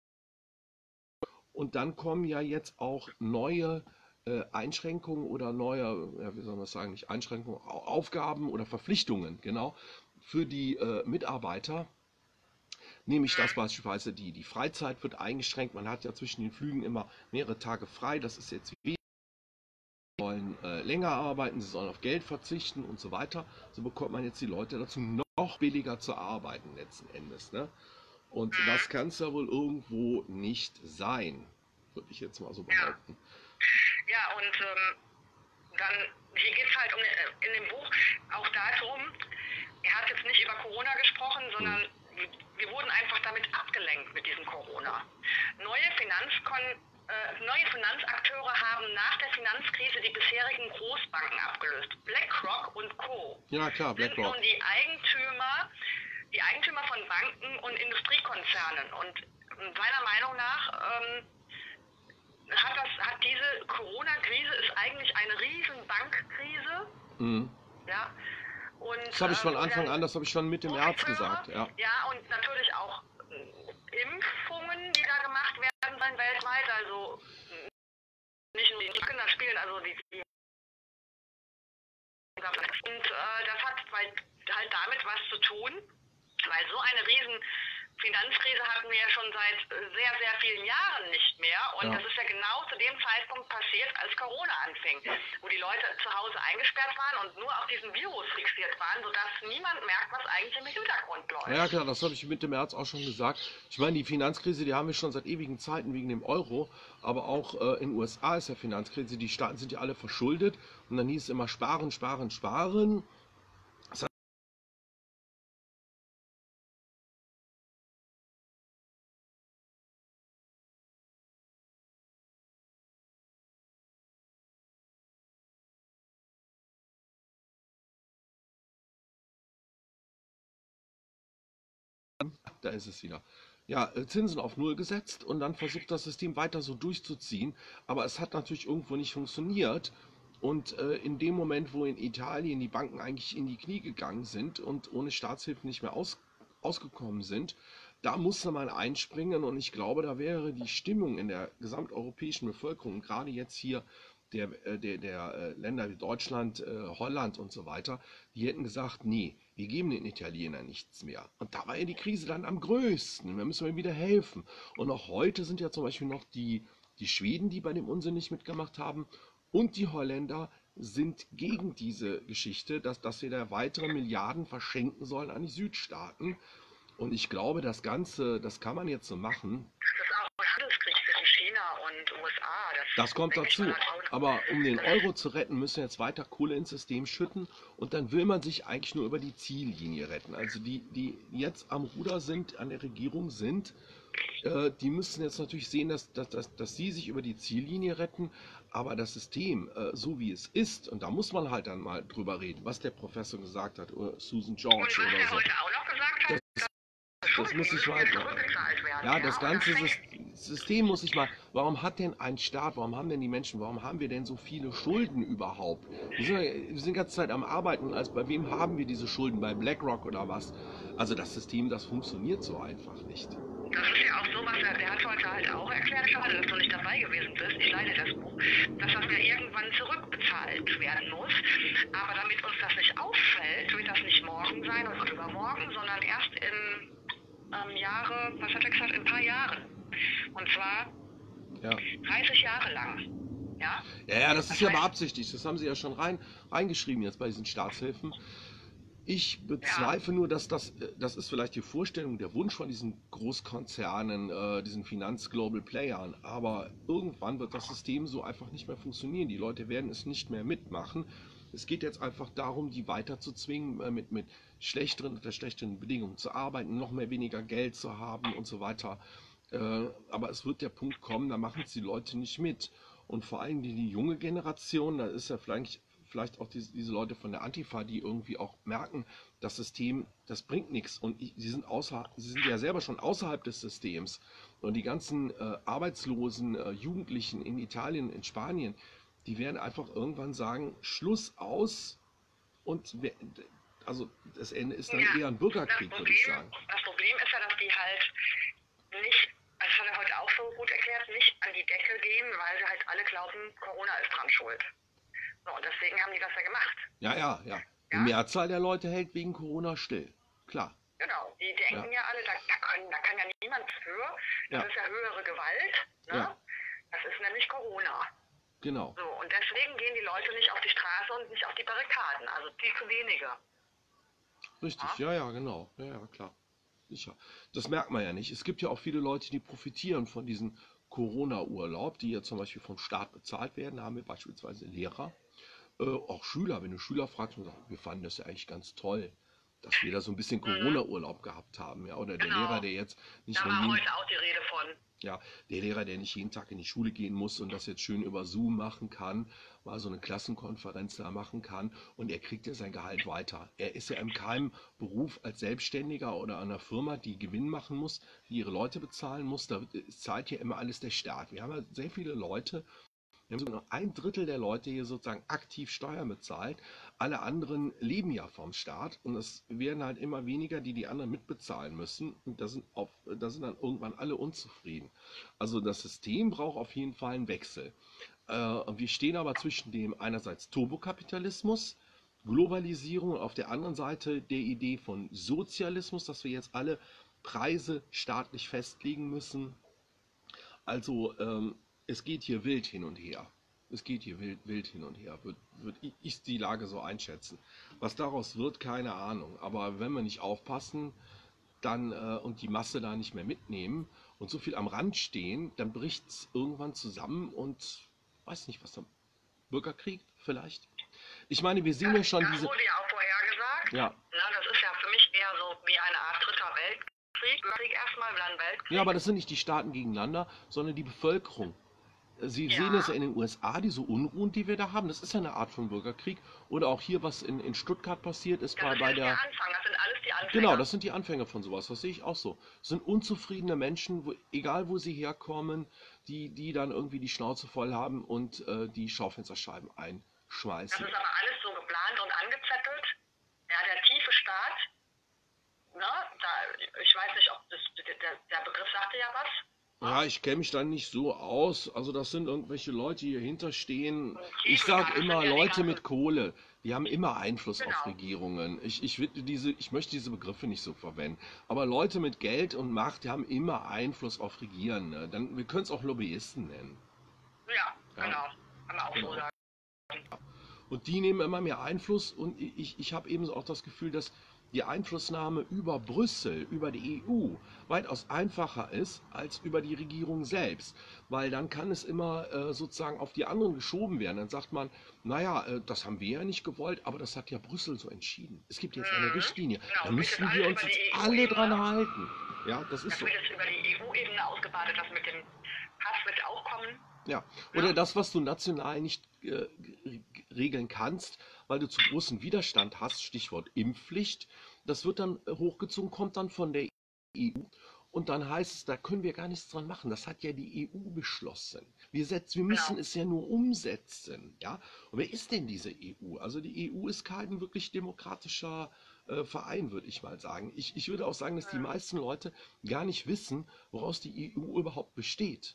Und dann kommen ja jetzt auch neue äh, Einschränkungen oder neue, ja, wie soll man das sagen, nicht Einschränkungen, Au- Aufgaben oder Verpflichtungen, genau, für die äh, Mitarbeiter. Nämlich das beispielsweise, die, die Freizeit wird eingeschränkt. Man hat ja zwischen den Flügen immer mehrere Tage frei. Das ist jetzt wie sie wollen äh, länger arbeiten, sie sollen auf Geld verzichten und so weiter. So bekommt man jetzt die Leute dazu, noch billiger zu arbeiten letzten Endes. Ne? Und das kann es ja wohl irgendwo nicht sein, würde ich jetzt mal so behaupten. Ja, und ähm, dann, hier geht es halt um, in dem Buch auch darum, er hat jetzt nicht über Corona gesprochen, sondern hm. wir wurden einfach damit abgelenkt mit diesem Corona. Neue, Finanzkon, äh, neue Finanzakteure haben nach der Finanzkrise die bisherigen Großbanken abgelöst. BlackRock und Co. Ja klar, sind BlackRock. nun die Eigentümer, die Eigentümer von Banken und Industriekonzernen. Und seiner Meinung nach ähm, hat, das, hat diese Corona-Krise ist eigentlich eine riesen Bankkrise. Mhm. Ja. Und, Das habe ich von ähm, Anfang an, das habe ich schon mit dem März gesagt. Ja. ja, und natürlich auch äh, Impfungen, die da gemacht werden sollen weltweit. Also nicht nur die Kinder spielen, also die, die und äh, das hat halt damit was zu tun, weil so eine riesen Finanzkrise hatten wir ja schon seit sehr, sehr vielen Jahren nicht mehr. Und Ja. das ist ja genau zu dem Zeitpunkt passiert, als Corona anfing, wo die Leute zu Hause eingesperrt waren und nur auf diesen Virus fixiert waren, sodass niemand merkt, was eigentlich im Hintergrund läuft. Ja klar, das habe ich Mitte März auch schon gesagt. Ich meine, die Finanzkrise, die haben wir schon seit ewigen Zeiten wegen dem Euro, aber auch äh, in den U S A ist ja Finanzkrise, die Staaten sind ja alle verschuldet und dann hieß es immer sparen, sparen, sparen. Das Da ist es wieder. Ja, äh, Zinsen auf Null gesetzt und dann versucht das System weiter so durchzuziehen. Aber es hat natürlich irgendwo nicht funktioniert. Und äh, in dem Moment, wo in Italien die Banken eigentlich in die Knie gegangen sind und ohne Staatshilfen nicht mehr aus, ausgekommen sind, da musste man einspringen. Und ich glaube, da wäre die Stimmung in der gesamteuropäischen Bevölkerung, gerade jetzt hier der, äh, der, der äh, Länder wie Deutschland, äh, Holland und so weiter, die hätten gesagt, nee, wir geben den Italienern nichts mehr. Und da war ja die Krise dann am größten. Wir müssen mal wieder helfen. Und auch heute sind ja zum Beispiel noch die, die Schweden, die bei dem Unsinn nicht mitgemacht haben, und die Holländer sind gegen diese Geschichte, dass, dass wir da weitere Milliarden verschenken sollen an die Südstaaten. Und ich glaube, das Ganze, das kann man jetzt so machen. Das ist auch ein Handelskrieg zwischen China und U S A. Das, Das kommt denke ich dazu. mal, hat auch- Aber um den Euro zu retten, müssen wir jetzt weiter Kohle ins System schütten und dann will man sich eigentlich nur über die Ziellinie retten. Also die, die jetzt am Ruder sind, an der Regierung sind, äh, die müssen jetzt natürlich sehen, dass, dass, dass, dass sie sich über die Ziellinie retten, aber das System, äh, so wie es ist, und da muss man halt dann mal drüber reden, was der Professor gesagt hat, oder Susan Und George was oder er so. heute auch noch gesagt hat, Das, das Schulden muss ich müssen mal. jetzt zurückgezahlt werden. Ja, das Und ganze fängt- Sys- System muss ich mal. Warum hat denn ein Staat, warum haben denn die Menschen, warum haben wir denn so viele Schulden überhaupt? Wir sind, wir sind die ganze Zeit am Arbeiten, als bei wem haben wir diese Schulden? Bei BlackRock oder was? Also das System, das funktioniert so einfach nicht. Das ist ja auch so, was er, der hat heute halt auch erklärt, schade, dass du nicht dabei gewesen bist, ich leide das Buch, dass das ja irgendwann zurückbezahlt werden muss. Aber damit uns das nicht auffällt, wird das nicht morgen sein und übermorgen, sondern erst in ähm, Jahre, was hat er gesagt, in ein paar Jahren. Und zwar Ja. dreißig Jahre lang. Ja? Ja, ja, das ist Das ja heißt- beabsichtigt. Das haben sie ja schon rein, reingeschrieben jetzt bei diesen Staatshilfen. Ich bezweifle nur, dass das, äh, das ist vielleicht die Vorstellung, der Wunsch von diesen Großkonzernen, äh, diesen Finanz-Global-Playern, aber irgendwann wird das System so einfach nicht mehr funktionieren. Die Leute werden es nicht mehr mitmachen. Es geht jetzt einfach darum, die weiter zu zwingen, äh, mit, mit schlechteren, unter schlechteren Bedingungen zu arbeiten, noch mehr weniger Geld zu haben und so weiter. Äh, aber es wird der Punkt kommen, da machen es die Leute nicht mit. Und vor allem die, die junge Generation, da ist ja vielleicht, vielleicht auch diese, diese Leute von der Antifa, die irgendwie auch merken, das System, das bringt nichts. Und ich, sie, sind außer, sie sind ja selber schon außerhalb des Systems. Und die ganzen äh, arbeitslosen äh, Jugendlichen in Italien, in Spanien, die werden einfach irgendwann sagen, Schluss aus. Und wer, also das Ende ist dann Ja, eher ein Bürgerkrieg, das würde ich Problem, sagen. das Problem ist ja, dass die halt nicht, also das hat er heute auch so gut erklärt, nicht an die Decke gehen, weil sie halt alle glauben, Corona ist dran schuld. So, und deswegen haben die das ja gemacht. Ja, ja, ja. Die Ja? Mehrzahl der Leute hält wegen Corona still. Klar. Genau, die denken ja, alle, da, da, können, da kann ja niemand für. Das Ja. ist ja höhere Gewalt. Ne? Ja. Das ist nämlich Corona. Genau. So, und deswegen gehen die Leute nicht auf die Straße und nicht auf die Barrikaden. Also viel zu wenige. Richtig, ja, ja, genau. Ja, ja, klar. Sicher. Das merkt man ja nicht. Es gibt ja auch viele Leute, die profitieren von diesem Corona-Urlaub, die ja zum Beispiel vom Staat bezahlt werden. Da haben wir beispielsweise Lehrer, äh, auch Schüler. Wenn du Schüler fragst, und sagst, wir fanden das ja eigentlich ganz toll, dass wir da so ein bisschen Corona-Urlaub gehabt haben. Ja, oder der Genau. Lehrer, der jetzt nicht Da mehr war jeden, heute auch die Rede von. ja, der Lehrer, der nicht jeden Tag in die Schule gehen muss und das jetzt schön über Zoom machen kann, mal so eine Klassenkonferenz da machen kann und er kriegt ja sein Gehalt weiter. Er ist ja in keinem Beruf als Selbstständiger oder einer Firma, die Gewinn machen muss, die ihre Leute bezahlen muss. Da zahlt ja immer alles der Staat. Wir haben ja sehr viele Leute, wir haben sogar noch ein Drittel der Leute hier sozusagen aktiv Steuern bezahlt. Alle anderen leben ja vom Staat und es werden halt immer weniger, die die anderen mitbezahlen müssen. Und da sind, auf, da sind dann irgendwann alle unzufrieden. Also das System braucht auf jeden Fall einen Wechsel. Äh, und wir stehen aber zwischen dem einerseits Turbokapitalismus, Globalisierung und auf der anderen Seite der Idee von Sozialismus, dass wir jetzt alle Preise staatlich festlegen müssen. Also ähm, es geht hier wild hin und her. Es geht hier wild, wild hin und her, würde würd ich die Lage so einschätzen. Was daraus wird, keine Ahnung. Aber wenn wir nicht aufpassen dann äh, und die Masse da nicht mehr mitnehmen und so viel am Rand stehen, dann bricht es irgendwann zusammen und weiß nicht, was dann. Bürgerkrieg vielleicht? Ich meine, wir sehen ja schon Das diese. wurde ja auch vorhergesagt. Ja. Na, das ist ja für mich eher so wie eine Art dritter Weltkrieg. Bürgerkrieg erstmal, dann Weltkrieg. Ja, aber das sind nicht die Staaten gegeneinander, sondern die Bevölkerung. Sie Ja. sehen es ja in den U S A, diese Unruhen, die wir da haben, das ist ja eine Art von Bürgerkrieg. Oder auch hier, was in, in Stuttgart passiert ist, Das bei, ist bei jetzt der. der Anfang, das sind alles die Anfänger. Genau, das sind die Anfänge von sowas, das sehe ich auch so. Das sind unzufriedene Menschen, wo, egal wo sie herkommen, die, die dann irgendwie die Schnauze voll haben und äh, die Schaufensterscheiben Das einschmeißen. ist aber alles so geplant und angezettelt. Ja, der tiefe Staat, ne, da, ich weiß nicht, ob das, der, der Begriff sagte ja was. Ja, ich kenne mich dann nicht so aus. Also das sind irgendwelche Leute, die hier hinterstehen. Und Ich tiefe sage Staat, das immer, sind ja die Leute ganzen- mit Kohle, die haben immer Einfluss auf Genau. Regierungen. Ich, ich, will diese, ich möchte diese Begriffe nicht so verwenden. Aber Leute mit Geld und Macht, die haben immer Einfluss auf Regierende. Dann, wir können es auch Lobbyisten nennen. Ja, Ja. genau. Kann man auch Genau. so sagen. Und die nehmen immer mehr Einfluss und ich, ich habe eben auch das Gefühl, dass die Einflussnahme über Brüssel, über die E U weitaus einfacher ist als über die Regierung selbst. Weil dann kann es immer äh, sozusagen auf die anderen geschoben werden. Dann sagt man, naja, äh, das haben wir ja nicht gewollt, aber das hat ja Brüssel so entschieden. Es gibt jetzt eine Mhm. Richtlinie. Genau, Da und müssen wird wir jetzt uns alles jetzt über die alle E U dran eben, halten. Ja, das ist Das so. wird jetzt über die E U-Ebene ausgebadet, das mit dem Pass wird auch kommen. Ja, oder Ja. das, was du national nicht äh, g- regeln kannst, weil du zu großen Widerstand hast, Stichwort Impfpflicht, das wird dann äh, hochgezogen, kommt dann von der E U und dann heißt es, da können wir gar nichts dran machen. Das hat ja die E U beschlossen. Wir, setzen, wir müssen Genau. es ja nur umsetzen. Ja? Und wer ist denn diese E U? Also die E U ist kein wirklich demokratischer äh, Verein, würde ich mal sagen. Ich, ich würde auch sagen, dass die meisten Leute gar nicht wissen, woraus die E U überhaupt besteht.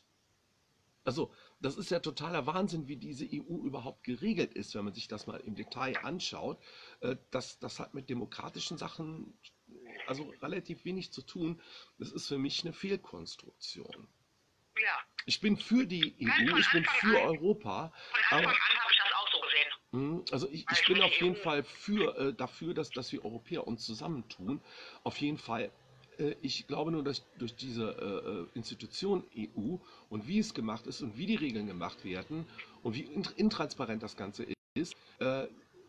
Also, das ist ja totaler Wahnsinn, wie diese E U überhaupt geregelt ist, wenn man sich das mal im Detail anschaut. Äh, Das, das hat mit demokratischen Sachen also relativ wenig zu tun. Das ist für mich eine Fehlkonstruktion. Ja. Ich bin für die Nein, E U, von ich bin Anfang für an. Europa, Von Anfang aber an habe ich das auch so gesehen. mh, also ich, Weil ich ich bin mit auf der jeden E U Fall für, äh, dafür, dass, dass wir Europäer uns zusammentun. Auf jeden Fall. Äh, ich glaube nur, dass durch diese äh, äh, Institution E U und wie es gemacht ist und wie die Regeln gemacht werden und wie int- intransparent das Ganze ist, äh,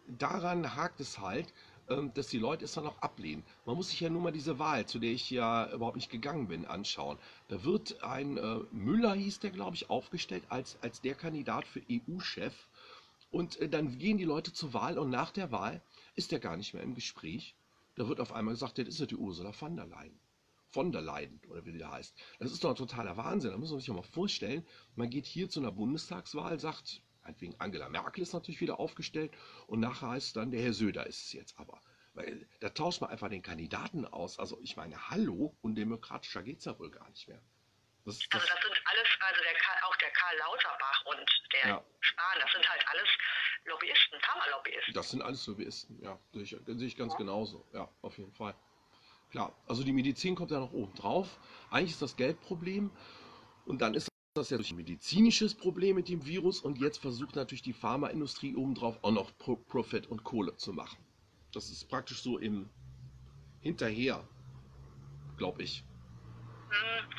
daran hakt es halt, ähm, dass die Leute es dann auch ablehnen. Man muss sich ja nur mal diese Wahl, zu der ich ja überhaupt nicht gegangen bin, anschauen. Da wird ein äh, Müller, hieß der, glaube ich, aufgestellt als, als der Kandidat für E U-Chef. Und äh, dann gehen die Leute zur Wahl und nach der Wahl ist er gar nicht mehr im Gespräch. Da wird auf einmal gesagt, das ist ja die Ursula von der Leyen. Von der Leyen, oder wie die da heißt. Das ist doch ein totaler Wahnsinn. Da muss man sich ja mal vorstellen, man geht hier zu einer Bundestagswahl, sagt, meinetwegen Angela Merkel ist natürlich wieder aufgestellt und nachher heißt es dann, der Herr Söder ist es jetzt aber. Weil da tauscht man einfach den Kandidaten aus. Also ich meine, hallo, undemokratischer geht es ja wohl gar nicht mehr. Das, das, Also das sind alles, also der Karl, auch der Karl Lauterbach und der Ja. Spahn, das sind halt alles Lobbyisten, Pharmalobbyisten. Das sind alles Lobbyisten, ja. Sehe ich, sehe ich ganz genauso. Ja, auf jeden Fall. Klar, also die Medizin kommt ja noch oben drauf. Eigentlich ist das Geldproblem und dann ist das ja durch ein medizinisches Problem mit dem Virus und jetzt versucht natürlich die Pharmaindustrie obendrauf auch noch Pro Profit und Kohle zu machen. Das ist praktisch so im Hinterher, glaube ich. Hm,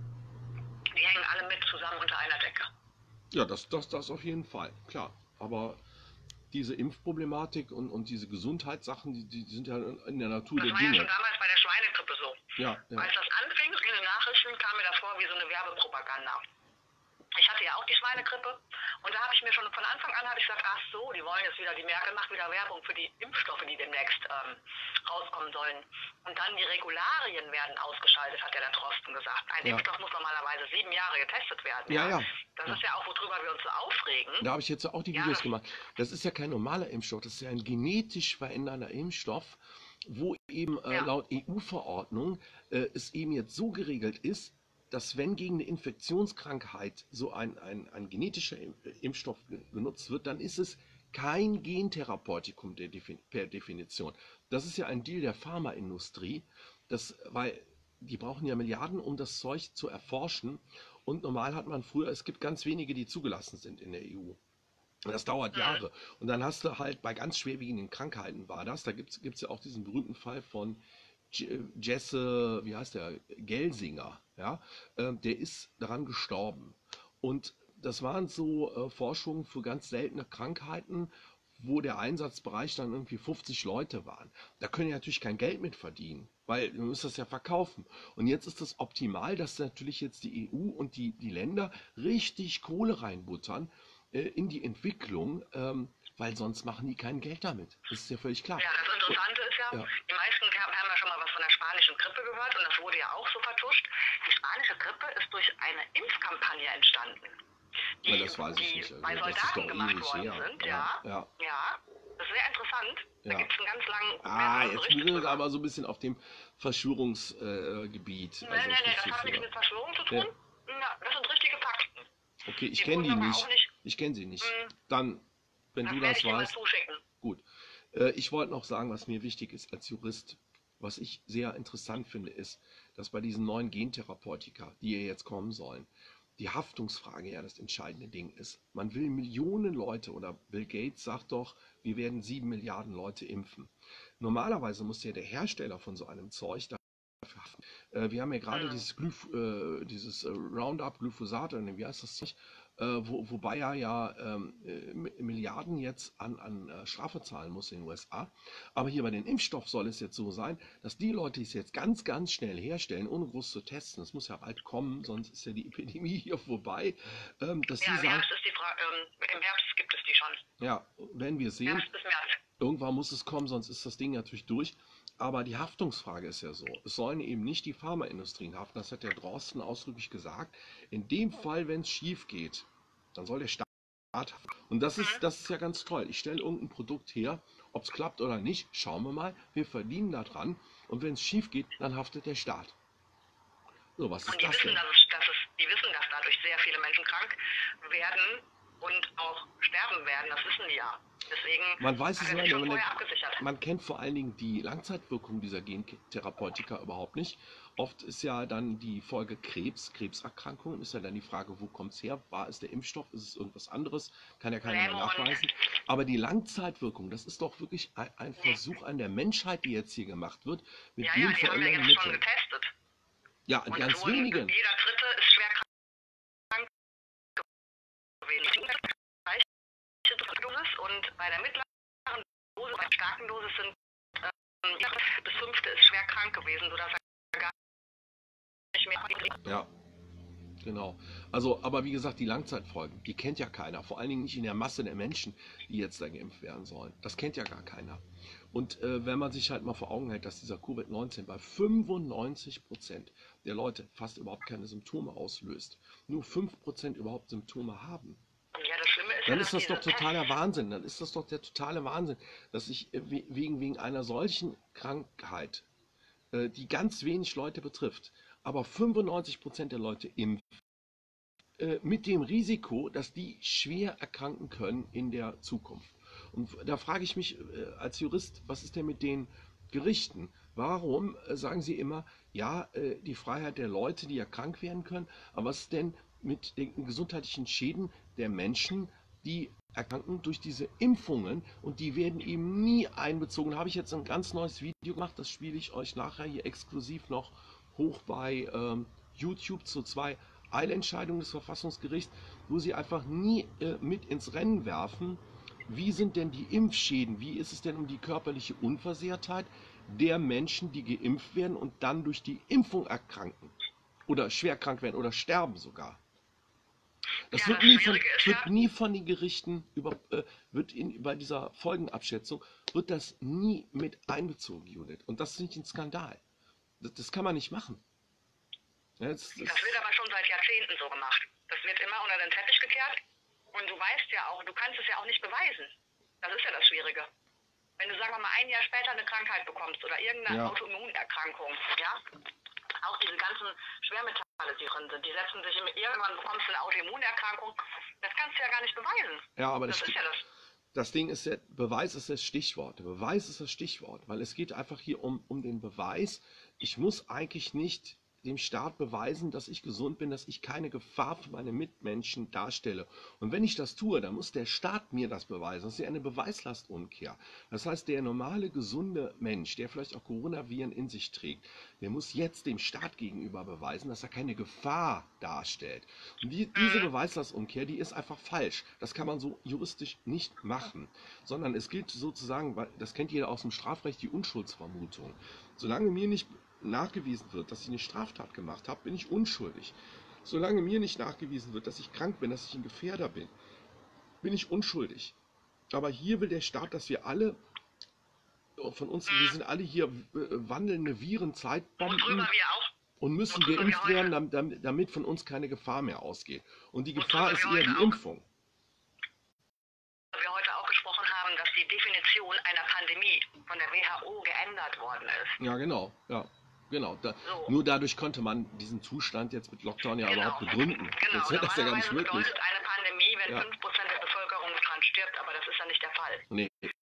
die hängen alle mit zusammen unter einer Decke. Ja, das, das, das auf jeden Fall, klar. Aber diese Impfproblematik und, und diese Gesundheitssachen, die, die sind ja in der Natur Das der war ja schon Dinge. damals bei der Schweinegrippe so. Ja, ja. Als das anfing in den Nachrichten, kam mir das vor wie so eine Werbepropaganda. Ich hatte ja auch die Schweinegrippe und da habe ich mir schon von Anfang an habe ich gesagt, ach so, die wollen jetzt wieder, die Merkel macht wieder Werbung für die Impfstoffe, die demnächst ähm, rauskommen sollen. Und dann die Regularien werden ausgeschaltet, hat ja der Drosten gesagt. Ein Ja. Impfstoff muss normalerweise sieben Jahre getestet werden. Ja, ja. Das Ja. ist ja auch, worüber wir uns so aufregen. Da habe ich jetzt auch die Ja, Videos das- gemacht. Das ist ja kein normaler Impfstoff, das ist ja ein genetisch verändernder Impfstoff, wo eben äh, Ja. laut E U-Verordnung äh, es eben jetzt so geregelt ist, dass wenn gegen eine Infektionskrankheit so ein, ein, ein genetischer Im- Impfstoff ge- genutzt wird, dann ist es kein Gentherapeutikum der Defin per Definition. Das ist ja ein Deal der Pharmaindustrie, das, weil die brauchen ja Milliarden, um das Zeug zu erforschen. Und normal hat man früher, es gibt ganz wenige, die zugelassen sind in der E U. Und das dauert Mhm. Jahre. Und dann hast du halt bei ganz schwerwiegenden Krankheiten war das. Da gibt es ja auch diesen berühmten Fall von J- Jesse, wie heißt der, Gelsinger. Ja? Ähm, der ist daran gestorben. Und das waren so äh, Forschungen für ganz seltene Krankheiten, wo der Einsatzbereich dann irgendwie fünfzig Leute waren. Da können ja natürlich kein Geld mit verdienen, weil du musst das ja verkaufen. Und jetzt ist das optimal, dass natürlich jetzt die E U und die, die Länder richtig Kohle reinbuttern äh, in die Entwicklung, ähm, weil sonst machen die kein Geld damit. Das ist ja völlig klar. Ja, das Und, Interessante ist ja, ja, die meisten haben haben ja schon mal was von der spanischen Grippe gehört und das wurde ja auch so vertuscht. Die spanische Grippe ist durch eine Impfkampagne entstanden, weil die, das weiß ich die nicht. bei Also das ist Soldaten doch gemacht ewig worden her. sind, Ja, ja. ja, Ja, das ist sehr interessant. Da ja. gibt es einen ganz langen, Ah, mehreren jetzt Berichte sind wir drüber. aber so ein bisschen auf dem Verschwörungsgebiet. Nein, Also nein, nein, für, das für, hat nichts für. mit Verschwörung zu Ja. tun. Na, das sind richtige Fakten. Okay, ich Die kenne wurden die aber nicht. auch nicht, Ich kenne sie nicht. mh, Dann, wenn das du werde das ich dir mal weißt, zuschicken. gut. Äh, ich wollte noch sagen, was mir wichtig ist als Jurist. Was ich sehr interessant finde, ist, dass bei diesen neuen Gentherapeutika, die ja jetzt kommen sollen, die Haftungsfrage ja das entscheidende Ding ist. Man will Millionen Leute, oder Bill Gates sagt doch, wir werden sieben Milliarden Leute impfen. Normalerweise muss ja der Hersteller von so einem Zeug dafür haften. Äh, wir haben ja gerade Mhm. dieses, Glyph äh, dieses äh, Roundup, Glyphosat, oder wie heißt das nicht? Äh, wo, wobei er ja ähm, äh, Milliarden jetzt an, an äh, Strafe zahlen muss in den U S A. Aber hier bei den Impfstoff soll es jetzt so sein, dass die Leute, die es jetzt ganz, ganz schnell herstellen, ohne groß zu testen, das muss ja bald kommen, sonst ist ja die Epidemie hier vorbei, ähm, dass Ja, die im sagen, Herbst ist die Frage, ähm, im Herbst gibt es die schon. ja, werden wir sehen, Herbst bis März. irgendwann muss es kommen, sonst ist das Ding natürlich durch. Aber die Haftungsfrage ist ja so. Es sollen eben nicht die Pharmaindustrien haften. Das hat der Drosten ausdrücklich gesagt. In dem Fall, wenn es schief geht, dann soll der Staat haften. Und das ist, Mhm. das ist ja ganz toll. Ich stelle irgendein Produkt her, ob es klappt oder nicht, schauen wir mal. Wir verdienen da dran. Und wenn es schief geht, dann haftet der Staat. So, was Und ist die das wissen, denn? dass es, dass es, die wissen, dass dadurch sehr viele Menschen krank werden und auch sterben werden. Das wissen die ja. Deswegen Man weiß hat es er immer, sich schon wenn man, vorher abgesichert. man kennt vor allen Dingen die Langzeitwirkung dieser Gentherapeutika überhaupt nicht. Oft ist ja dann die Folge Krebs, Krebserkrankungen, ist ja dann die Frage, wo kommt es her? War es der Impfstoff? Ist es irgendwas anderes? Kann ja keiner mehr Lähmung und nachweisen. Aber die Langzeitwirkung, das ist doch wirklich ein, ein Versuch an der Menschheit, die jetzt hier gemacht wird, mit ja, ja, die haben ja genverändernden jetzt schon Mitteln. getestet. Ja, Und es ganz wurden, wenigen. jeder Dritte ist schwer krank gewesen. Dosis und bei der mittleren Dosis, bei der starken Dosis sind ähm, bis fünfte ist schwer krank gewesen, sodass er gar nicht mehr. Ja, genau. Also, aber wie gesagt, die Langzeitfolgen, die kennt ja keiner. Vor allen Dingen nicht in der Masse der Menschen, die jetzt da geimpft werden sollen. Das kennt ja gar keiner. Und äh, wenn man sich halt mal vor Augen hält, dass dieser Covid neunzehn bei fünfundneunzig Prozent der Leute fast überhaupt keine Symptome auslöst, nur fünf Prozent überhaupt Symptome haben, Ja, das Schlimme ist ja, dann dass ist das doch diese totaler Tests, Wahnsinn. Dann ist das doch der totale Wahnsinn, dass sich äh, we- wegen, wegen einer solchen Krankheit, äh, die ganz wenig Leute betrifft, aber fünfundneunzig Prozent der Leute impfen, äh, mit dem Risiko, dass die schwer erkranken können in der Zukunft. Und da frage ich mich äh, als Jurist, was ist denn mit den Gerichten? Warum äh, sagen Sie immer, ja, äh, die Freiheit der Leute, die ja krank werden können, aber was ist denn mit den gesundheitlichen Schäden der Menschen, die erkranken durch diese Impfungen und die werden eben nie einbezogen? Da habe ich jetzt ein ganz neues Video gemacht, das spiele ich euch nachher hier exklusiv noch hoch bei ähm, YouTube zu zwei Eilentscheidungen des Verfassungsgerichts, wo sie einfach nie äh, mit ins Rennen werfen, wie sind denn die Impfschäden, wie ist es denn um die körperliche Unversehrtheit der Menschen, die geimpft werden und dann durch die Impfung erkranken oder schwer krank werden oder sterben sogar. Das ja, wird das nie von, Schwierige ist wird ja, nie von den Gerichten über, äh, wird in, bei dieser Folgenabschätzung wird das nie mit einbezogen, Judith. Und das finde ich ein Skandal. Das, das kann man nicht machen. Ja, das, das, das wird aber schon seit Jahrzehnten so gemacht. Das wird immer unter den Teppich gekehrt und du weißt ja auch, du kannst es ja auch nicht beweisen. Das ist ja das Schwierige. Wenn du, sagen wir mal, ein Jahr später eine Krankheit bekommst oder irgendeine ja, Autoimmunerkrankung, ja, auch diese ganzen Schwermetalle, die drin sind, die setzen sich im, irgendwann bekommst du eine Autoimmunerkrankung, das kannst du ja gar nicht beweisen. ja, aber das, Das ist sti- ja das. das Ding ist, der Beweis ist das Stichwort. Der Beweis ist das Stichwort, weil es geht einfach hier um, um den Beweis. Ich muss eigentlich nicht dem Staat beweisen, dass ich gesund bin, dass ich keine Gefahr für meine Mitmenschen darstelle. Und wenn ich das tue, dann muss der Staat mir das beweisen. Das ist ja eine Beweislastumkehr. Das heißt, der normale, gesunde Mensch, der vielleicht auch Coronaviren in sich trägt, der muss jetzt dem Staat gegenüber beweisen, dass er keine Gefahr darstellt. Und die, diese Beweislastumkehr, die ist einfach falsch. Das kann man so juristisch nicht machen. Sondern es gilt sozusagen, das kennt jeder aus dem Strafrecht, die Unschuldsvermutung. Solange mir nicht nachgewiesen wird, dass ich eine Straftat gemacht habe, bin ich unschuldig. Solange mir nicht nachgewiesen wird, dass ich krank bin, dass ich ein Gefährder bin, bin ich unschuldig. Aber hier will der Staat, dass wir alle von uns, wir sind alle hier wandelnde Virenzeitbomben und müssen geimpft werden, damit, damit von uns keine Gefahr mehr ausgeht. Und die Gefahr ist eher die Impfung. Wir heute auch gesprochen haben, dass die Definition einer Pandemie von der W H O geändert worden ist. Ja, genau, ja. Genau, da, So. nur dadurch konnte man diesen Zustand jetzt mit Lockdown ja Genau. überhaupt begründen. Genau, Sonst wäre das ja gar nicht möglich. bedeutet eine Pandemie, wenn Ja. fünf Prozent der Bevölkerung dran stirbt, aber das ist ja nicht der Fall. Nee.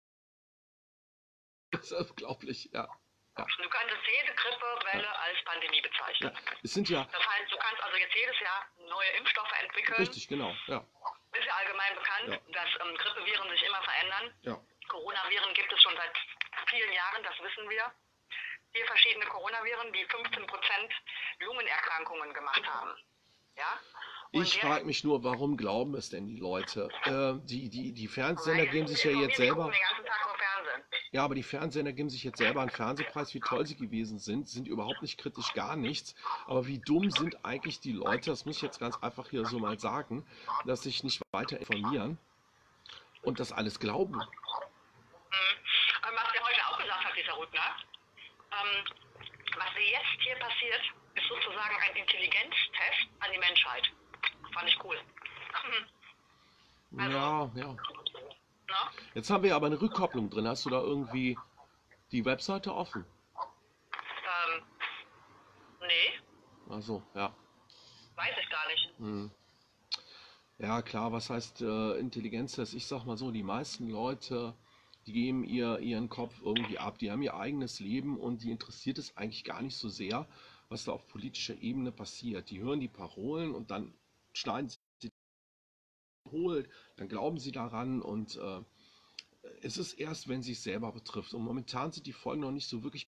Das ist unglaublich, ja. Ja. Du könntest jede Grippewelle Ja. als Pandemie bezeichnen. Ja. Es sind ja, Das heißt, du kannst also jetzt jedes Jahr neue Impfstoffe entwickeln. richtig, genau, ja. Ist ja allgemein bekannt, Ja. dass ähm, Grippeviren sich immer verändern. Ja. Coronaviren gibt es schon seit vielen Jahren, das wissen wir. Vier verschiedene Coronaviren, die fünfzehn Prozent Lungenerkrankungen gemacht haben. Ja? Und Ich jetzt- frage mich nur, warum glauben es denn die Leute? Äh, die, die, die Fernsehsender Nein, geben sich ja informieren, jetzt die selber, gucken den ganzen Tag nur Fernsehen. ja, aber die Fernsehsender geben sich jetzt selber einen Fernsehpreis, wie toll sie gewesen sind, sind überhaupt nicht kritisch, gar nichts. Aber wie dumm sind eigentlich die Leute, das muss ich jetzt ganz einfach hier so mal sagen, dass sich nicht weiter informieren und das alles glauben. Mhm. Und was der heute auch gesagt hat, dieser Rüttner, ähm, was jetzt hier passiert, ist sozusagen ein Intelligenztest an die Menschheit. Fand ich cool. Also- Ja, ja. Na? Jetzt haben wir aber eine Rückkopplung drin. Hast du da irgendwie die Webseite offen? Ähm, nee, Also, ja. weiß ich gar nicht. Hm. Ja, klar, was heißt äh, Intelligenztest? Ich sag mal so, die meisten Leute, die geben ihr, ihren Kopf irgendwie ab. Die haben ihr eigenes Leben und die interessiert es eigentlich gar nicht so sehr, was da auf politischer Ebene passiert. Die hören die Parolen und dann schneiden sie holt, dann glauben sie daran und äh, es ist erst, wenn sie es selber betrifft. Und momentan sind die Folgen noch nicht so wirklich.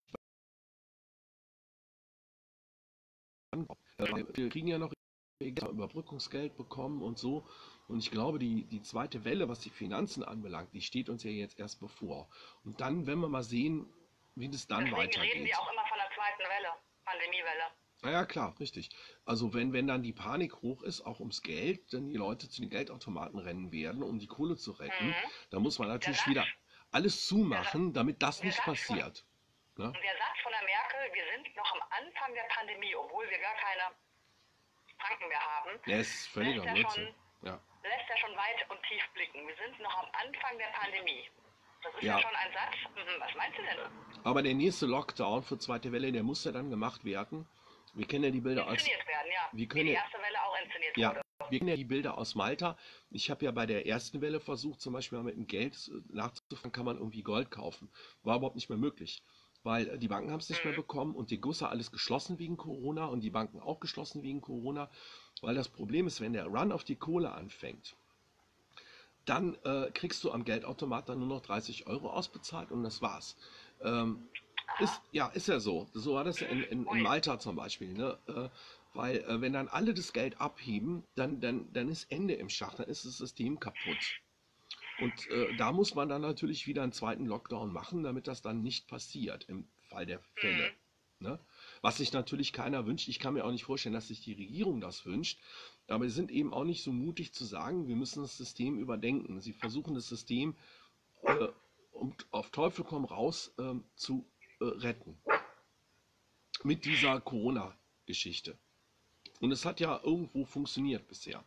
Äh, wir kriegen ja noch Überbrückungsgeld bekommen und so. Und ich glaube, die, die zweite Welle, was die Finanzen anbelangt, die steht uns ja jetzt erst bevor. Und dann werden wir mal sehen, wie das dann Deswegen reden weitergeht. wir auch immer von der zweiten Welle, Pandemiewelle. Na ja, klar, richtig. Also wenn, wenn dann die Panik hoch ist, auch ums Geld, dann die Leute zu den Geldautomaten rennen werden, um die Kohle zu retten, Mhm. dann muss man natürlich Satz- wieder alles zumachen, damit das der nicht Satz von- passiert. Ne? Und der Satz von der Merkel, wir sind noch am Anfang der Pandemie, obwohl wir gar keine Kranken mehr haben, Ja, ist völliger lässt, er Blödsinn. schon, Ja. lässt er schon weit und tief blicken. Wir sind noch am Anfang der Pandemie. Das ist Ja. ja, schon ein Satz. Mhm, was meinst du denn? Aber der nächste Lockdown für zweite Welle, der muss ja dann gemacht werden. Wir kennen ja die Bilder aus. Inszeniert werden, ja. wir Wie können die ja- erste Welle auch inszeniert Ja, wurde. wir kennen ja die Bilder aus Malta. Ich habe ja bei der ersten Welle versucht, zum Beispiel mal mit dem Geld äh, nachzufragen, kann man irgendwie Gold kaufen. War überhaupt nicht mehr möglich. Weil äh, die Banken haben es nicht mehr bekommen und die Gussa alles geschlossen wegen Corona und die Banken auch geschlossen wegen Corona. Weil das Problem ist, wenn der Run auf die Kohle anfängt, dann äh, kriegst du am Geldautomat dann nur noch dreißig Euro ausbezahlt und das war's. Ähm, ist, ja, ist ja so. So war das ja in, in, in Malta zum Beispiel. Ne? Äh, weil äh, wenn dann alle das Geld abheben, dann, dann, dann ist Ende im Schach, dann ist das System kaputt. Und äh, da muss man dann natürlich wieder einen zweiten Lockdown machen, damit das dann nicht passiert im Fall der Fälle. Ne? Was sich natürlich keiner wünscht. Ich kann mir auch nicht vorstellen, dass sich die Regierung das wünscht. Aber sie sind eben auch nicht so mutig zu sagen, wir müssen das System überdenken. Sie versuchen das System äh, um, auf Teufel komm raus äh, zu äh, retten. Mit dieser Corona-Geschichte. Und es hat ja irgendwo funktioniert bisher.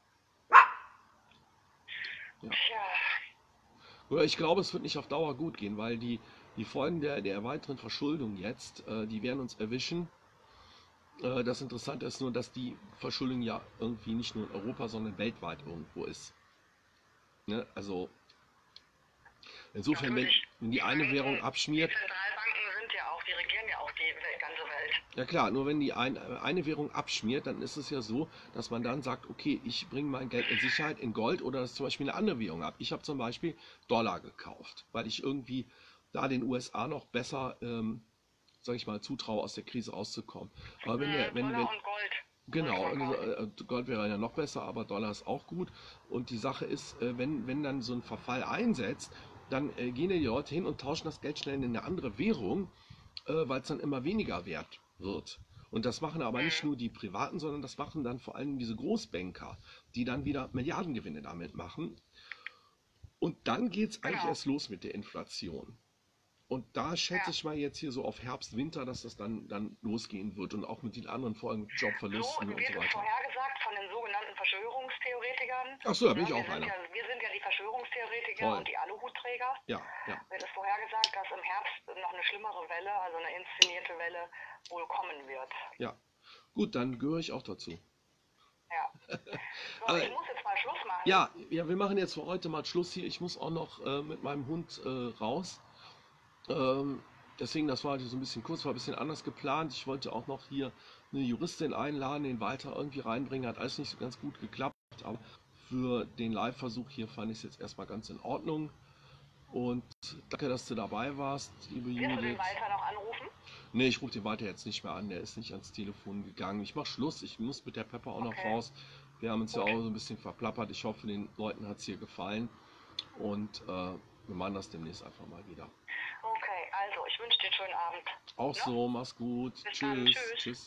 Tja, Oder ich glaube, es wird nicht auf Dauer gut gehen, weil die, die Folgen der, der weiteren Verschuldung jetzt, äh, die werden uns erwischen. Äh, das Interessante ist nur, dass die Verschuldung ja irgendwie nicht nur in Europa, sondern weltweit irgendwo ist. Ne? Also Insofern, wenn, Natürlich. wenn die Die eine Banken, Währung die abschmiert, Zentralbanken sind ja auch, die regieren ja auch die Wel- ganze Welt. ja klar, nur wenn die ein, eine Währung abschmiert, dann ist es ja so, dass man dann sagt, okay, ich bringe mein Geld in Sicherheit in Gold oder das zum Beispiel eine andere Währung ab. Ich habe zum Beispiel Dollar gekauft, weil ich irgendwie da den U S A noch besser, ähm, sage ich mal, zutraue, aus der Krise rauszukommen. Aber wenn der, Mhm, wenn, wenn, Dollar und Gold sollte genau, man kaufen. äh, Gold wäre ja noch besser, aber Dollar ist auch gut. Und die Sache ist, äh, wenn, wenn dann so ein Verfall einsetzt, dann äh, gehen ja die Leute hin und tauschen das Geld schnell in eine andere Währung, äh, weil es dann immer weniger wert wird. Und das machen aber nicht Mhm. nur die Privaten, sondern das machen dann vor allem diese Großbanker, die dann wieder Milliardengewinne damit machen. Und dann geht es eigentlich Genau. erst los mit der Inflation. Und da schätze Ja. ich mal jetzt hier so auf Herbst, Winter, dass das dann, dann losgehen wird und auch mit den anderen Folgen, So Jobverlusten und so wird es weiter. vorhergesagt von den sogenannten Verschwörungstheoretikern. Ach so, da bin Ne, ich wir, auch sind einer. ja, wir sind ja die Verschwörungstheoretiker Toll. und die Aluhutträger. Ja, ja, Wird es vorhergesagt, dass im Herbst noch eine schlimmere Welle, also eine inszenierte Welle, wohl kommen wird. ja. Gut, dann gehöre ich auch dazu. Ja. So, Aber ich muss jetzt mal Schluss machen. ja, ja, wir machen jetzt für heute mal Schluss hier. Ich muss auch noch äh, mit meinem Hund äh, raus. Ähm, deswegen, das war halt so ein bisschen kurz, war ein bisschen anders geplant. Ich wollte auch noch hier eine Juristin einladen, den Walter irgendwie reinbringen. Hat alles nicht so ganz gut geklappt, aber für den Live-Versuch hier fand ich es jetzt erstmal ganz in Ordnung. Und danke, dass du dabei warst, liebe Wirst du den Judith. Walter noch anrufen? Nee, ich rufe den Walter jetzt nicht mehr an, der ist nicht ans Telefon gegangen. Ich mach Schluss, ich muss mit der Pepper auch noch Okay. raus. Wir haben uns ja Gut. auch so ein bisschen verplappert. Ich hoffe, den Leuten hat es hier gefallen. Und äh, wir machen das demnächst einfach mal wieder. Okay, also ich wünsche dir einen schönen Abend. Auch Ne? so, mach's gut. Bis dann, Tschüss. tschüss. Tschüss.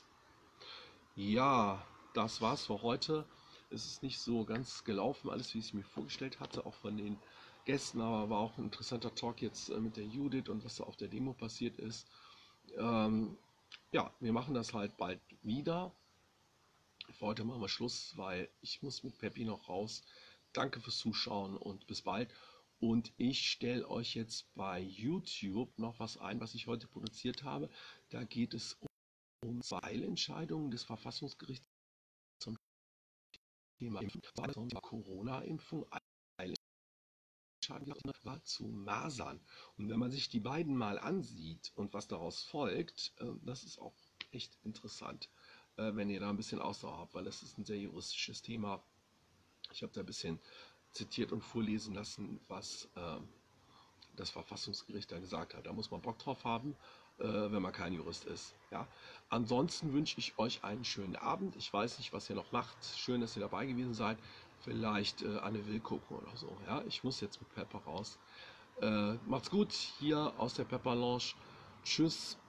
Ja, das war's für heute. Es ist nicht so ganz gelaufen, alles wie ich es mir vorgestellt hatte, auch von den Gästen, aber war auch ein interessanter Talk jetzt äh, mit der Judith und was da auf der Demo passiert ist. Ähm, ja, wir machen das halt bald wieder. Für heute machen wir Schluss, weil ich muss mit Peppi noch raus. Danke fürs Zuschauen und bis bald. Und ich stelle euch jetzt bei YouTube noch was ein, was ich heute produziert habe. Da geht es um um zwei Eilentscheidungen des Verfassungsgerichts zum Thema Impfung, Corona-Impfung, Eilentscheidung war zu Masern. Und wenn man sich die beiden mal ansieht und was daraus folgt, äh, das ist auch echt interessant, äh, wenn ihr da ein bisschen Ausdauer habt, weil das ist ein sehr juristisches Thema. Ich habe da ein bisschen zitiert und vorlesen lassen, was äh, das Verfassungsgericht da gesagt hat. Da muss man Bock drauf haben, äh, wenn man kein Jurist ist. Ja? Ansonsten wünsche ich euch einen schönen Abend. Ich weiß nicht, was ihr noch macht. Schön, dass ihr dabei gewesen seid. Vielleicht äh, Anne Will gucken oder so. Ja? Ich muss jetzt mit Pepper raus. Äh, macht's gut hier aus der Pepper Lounge. Tschüss.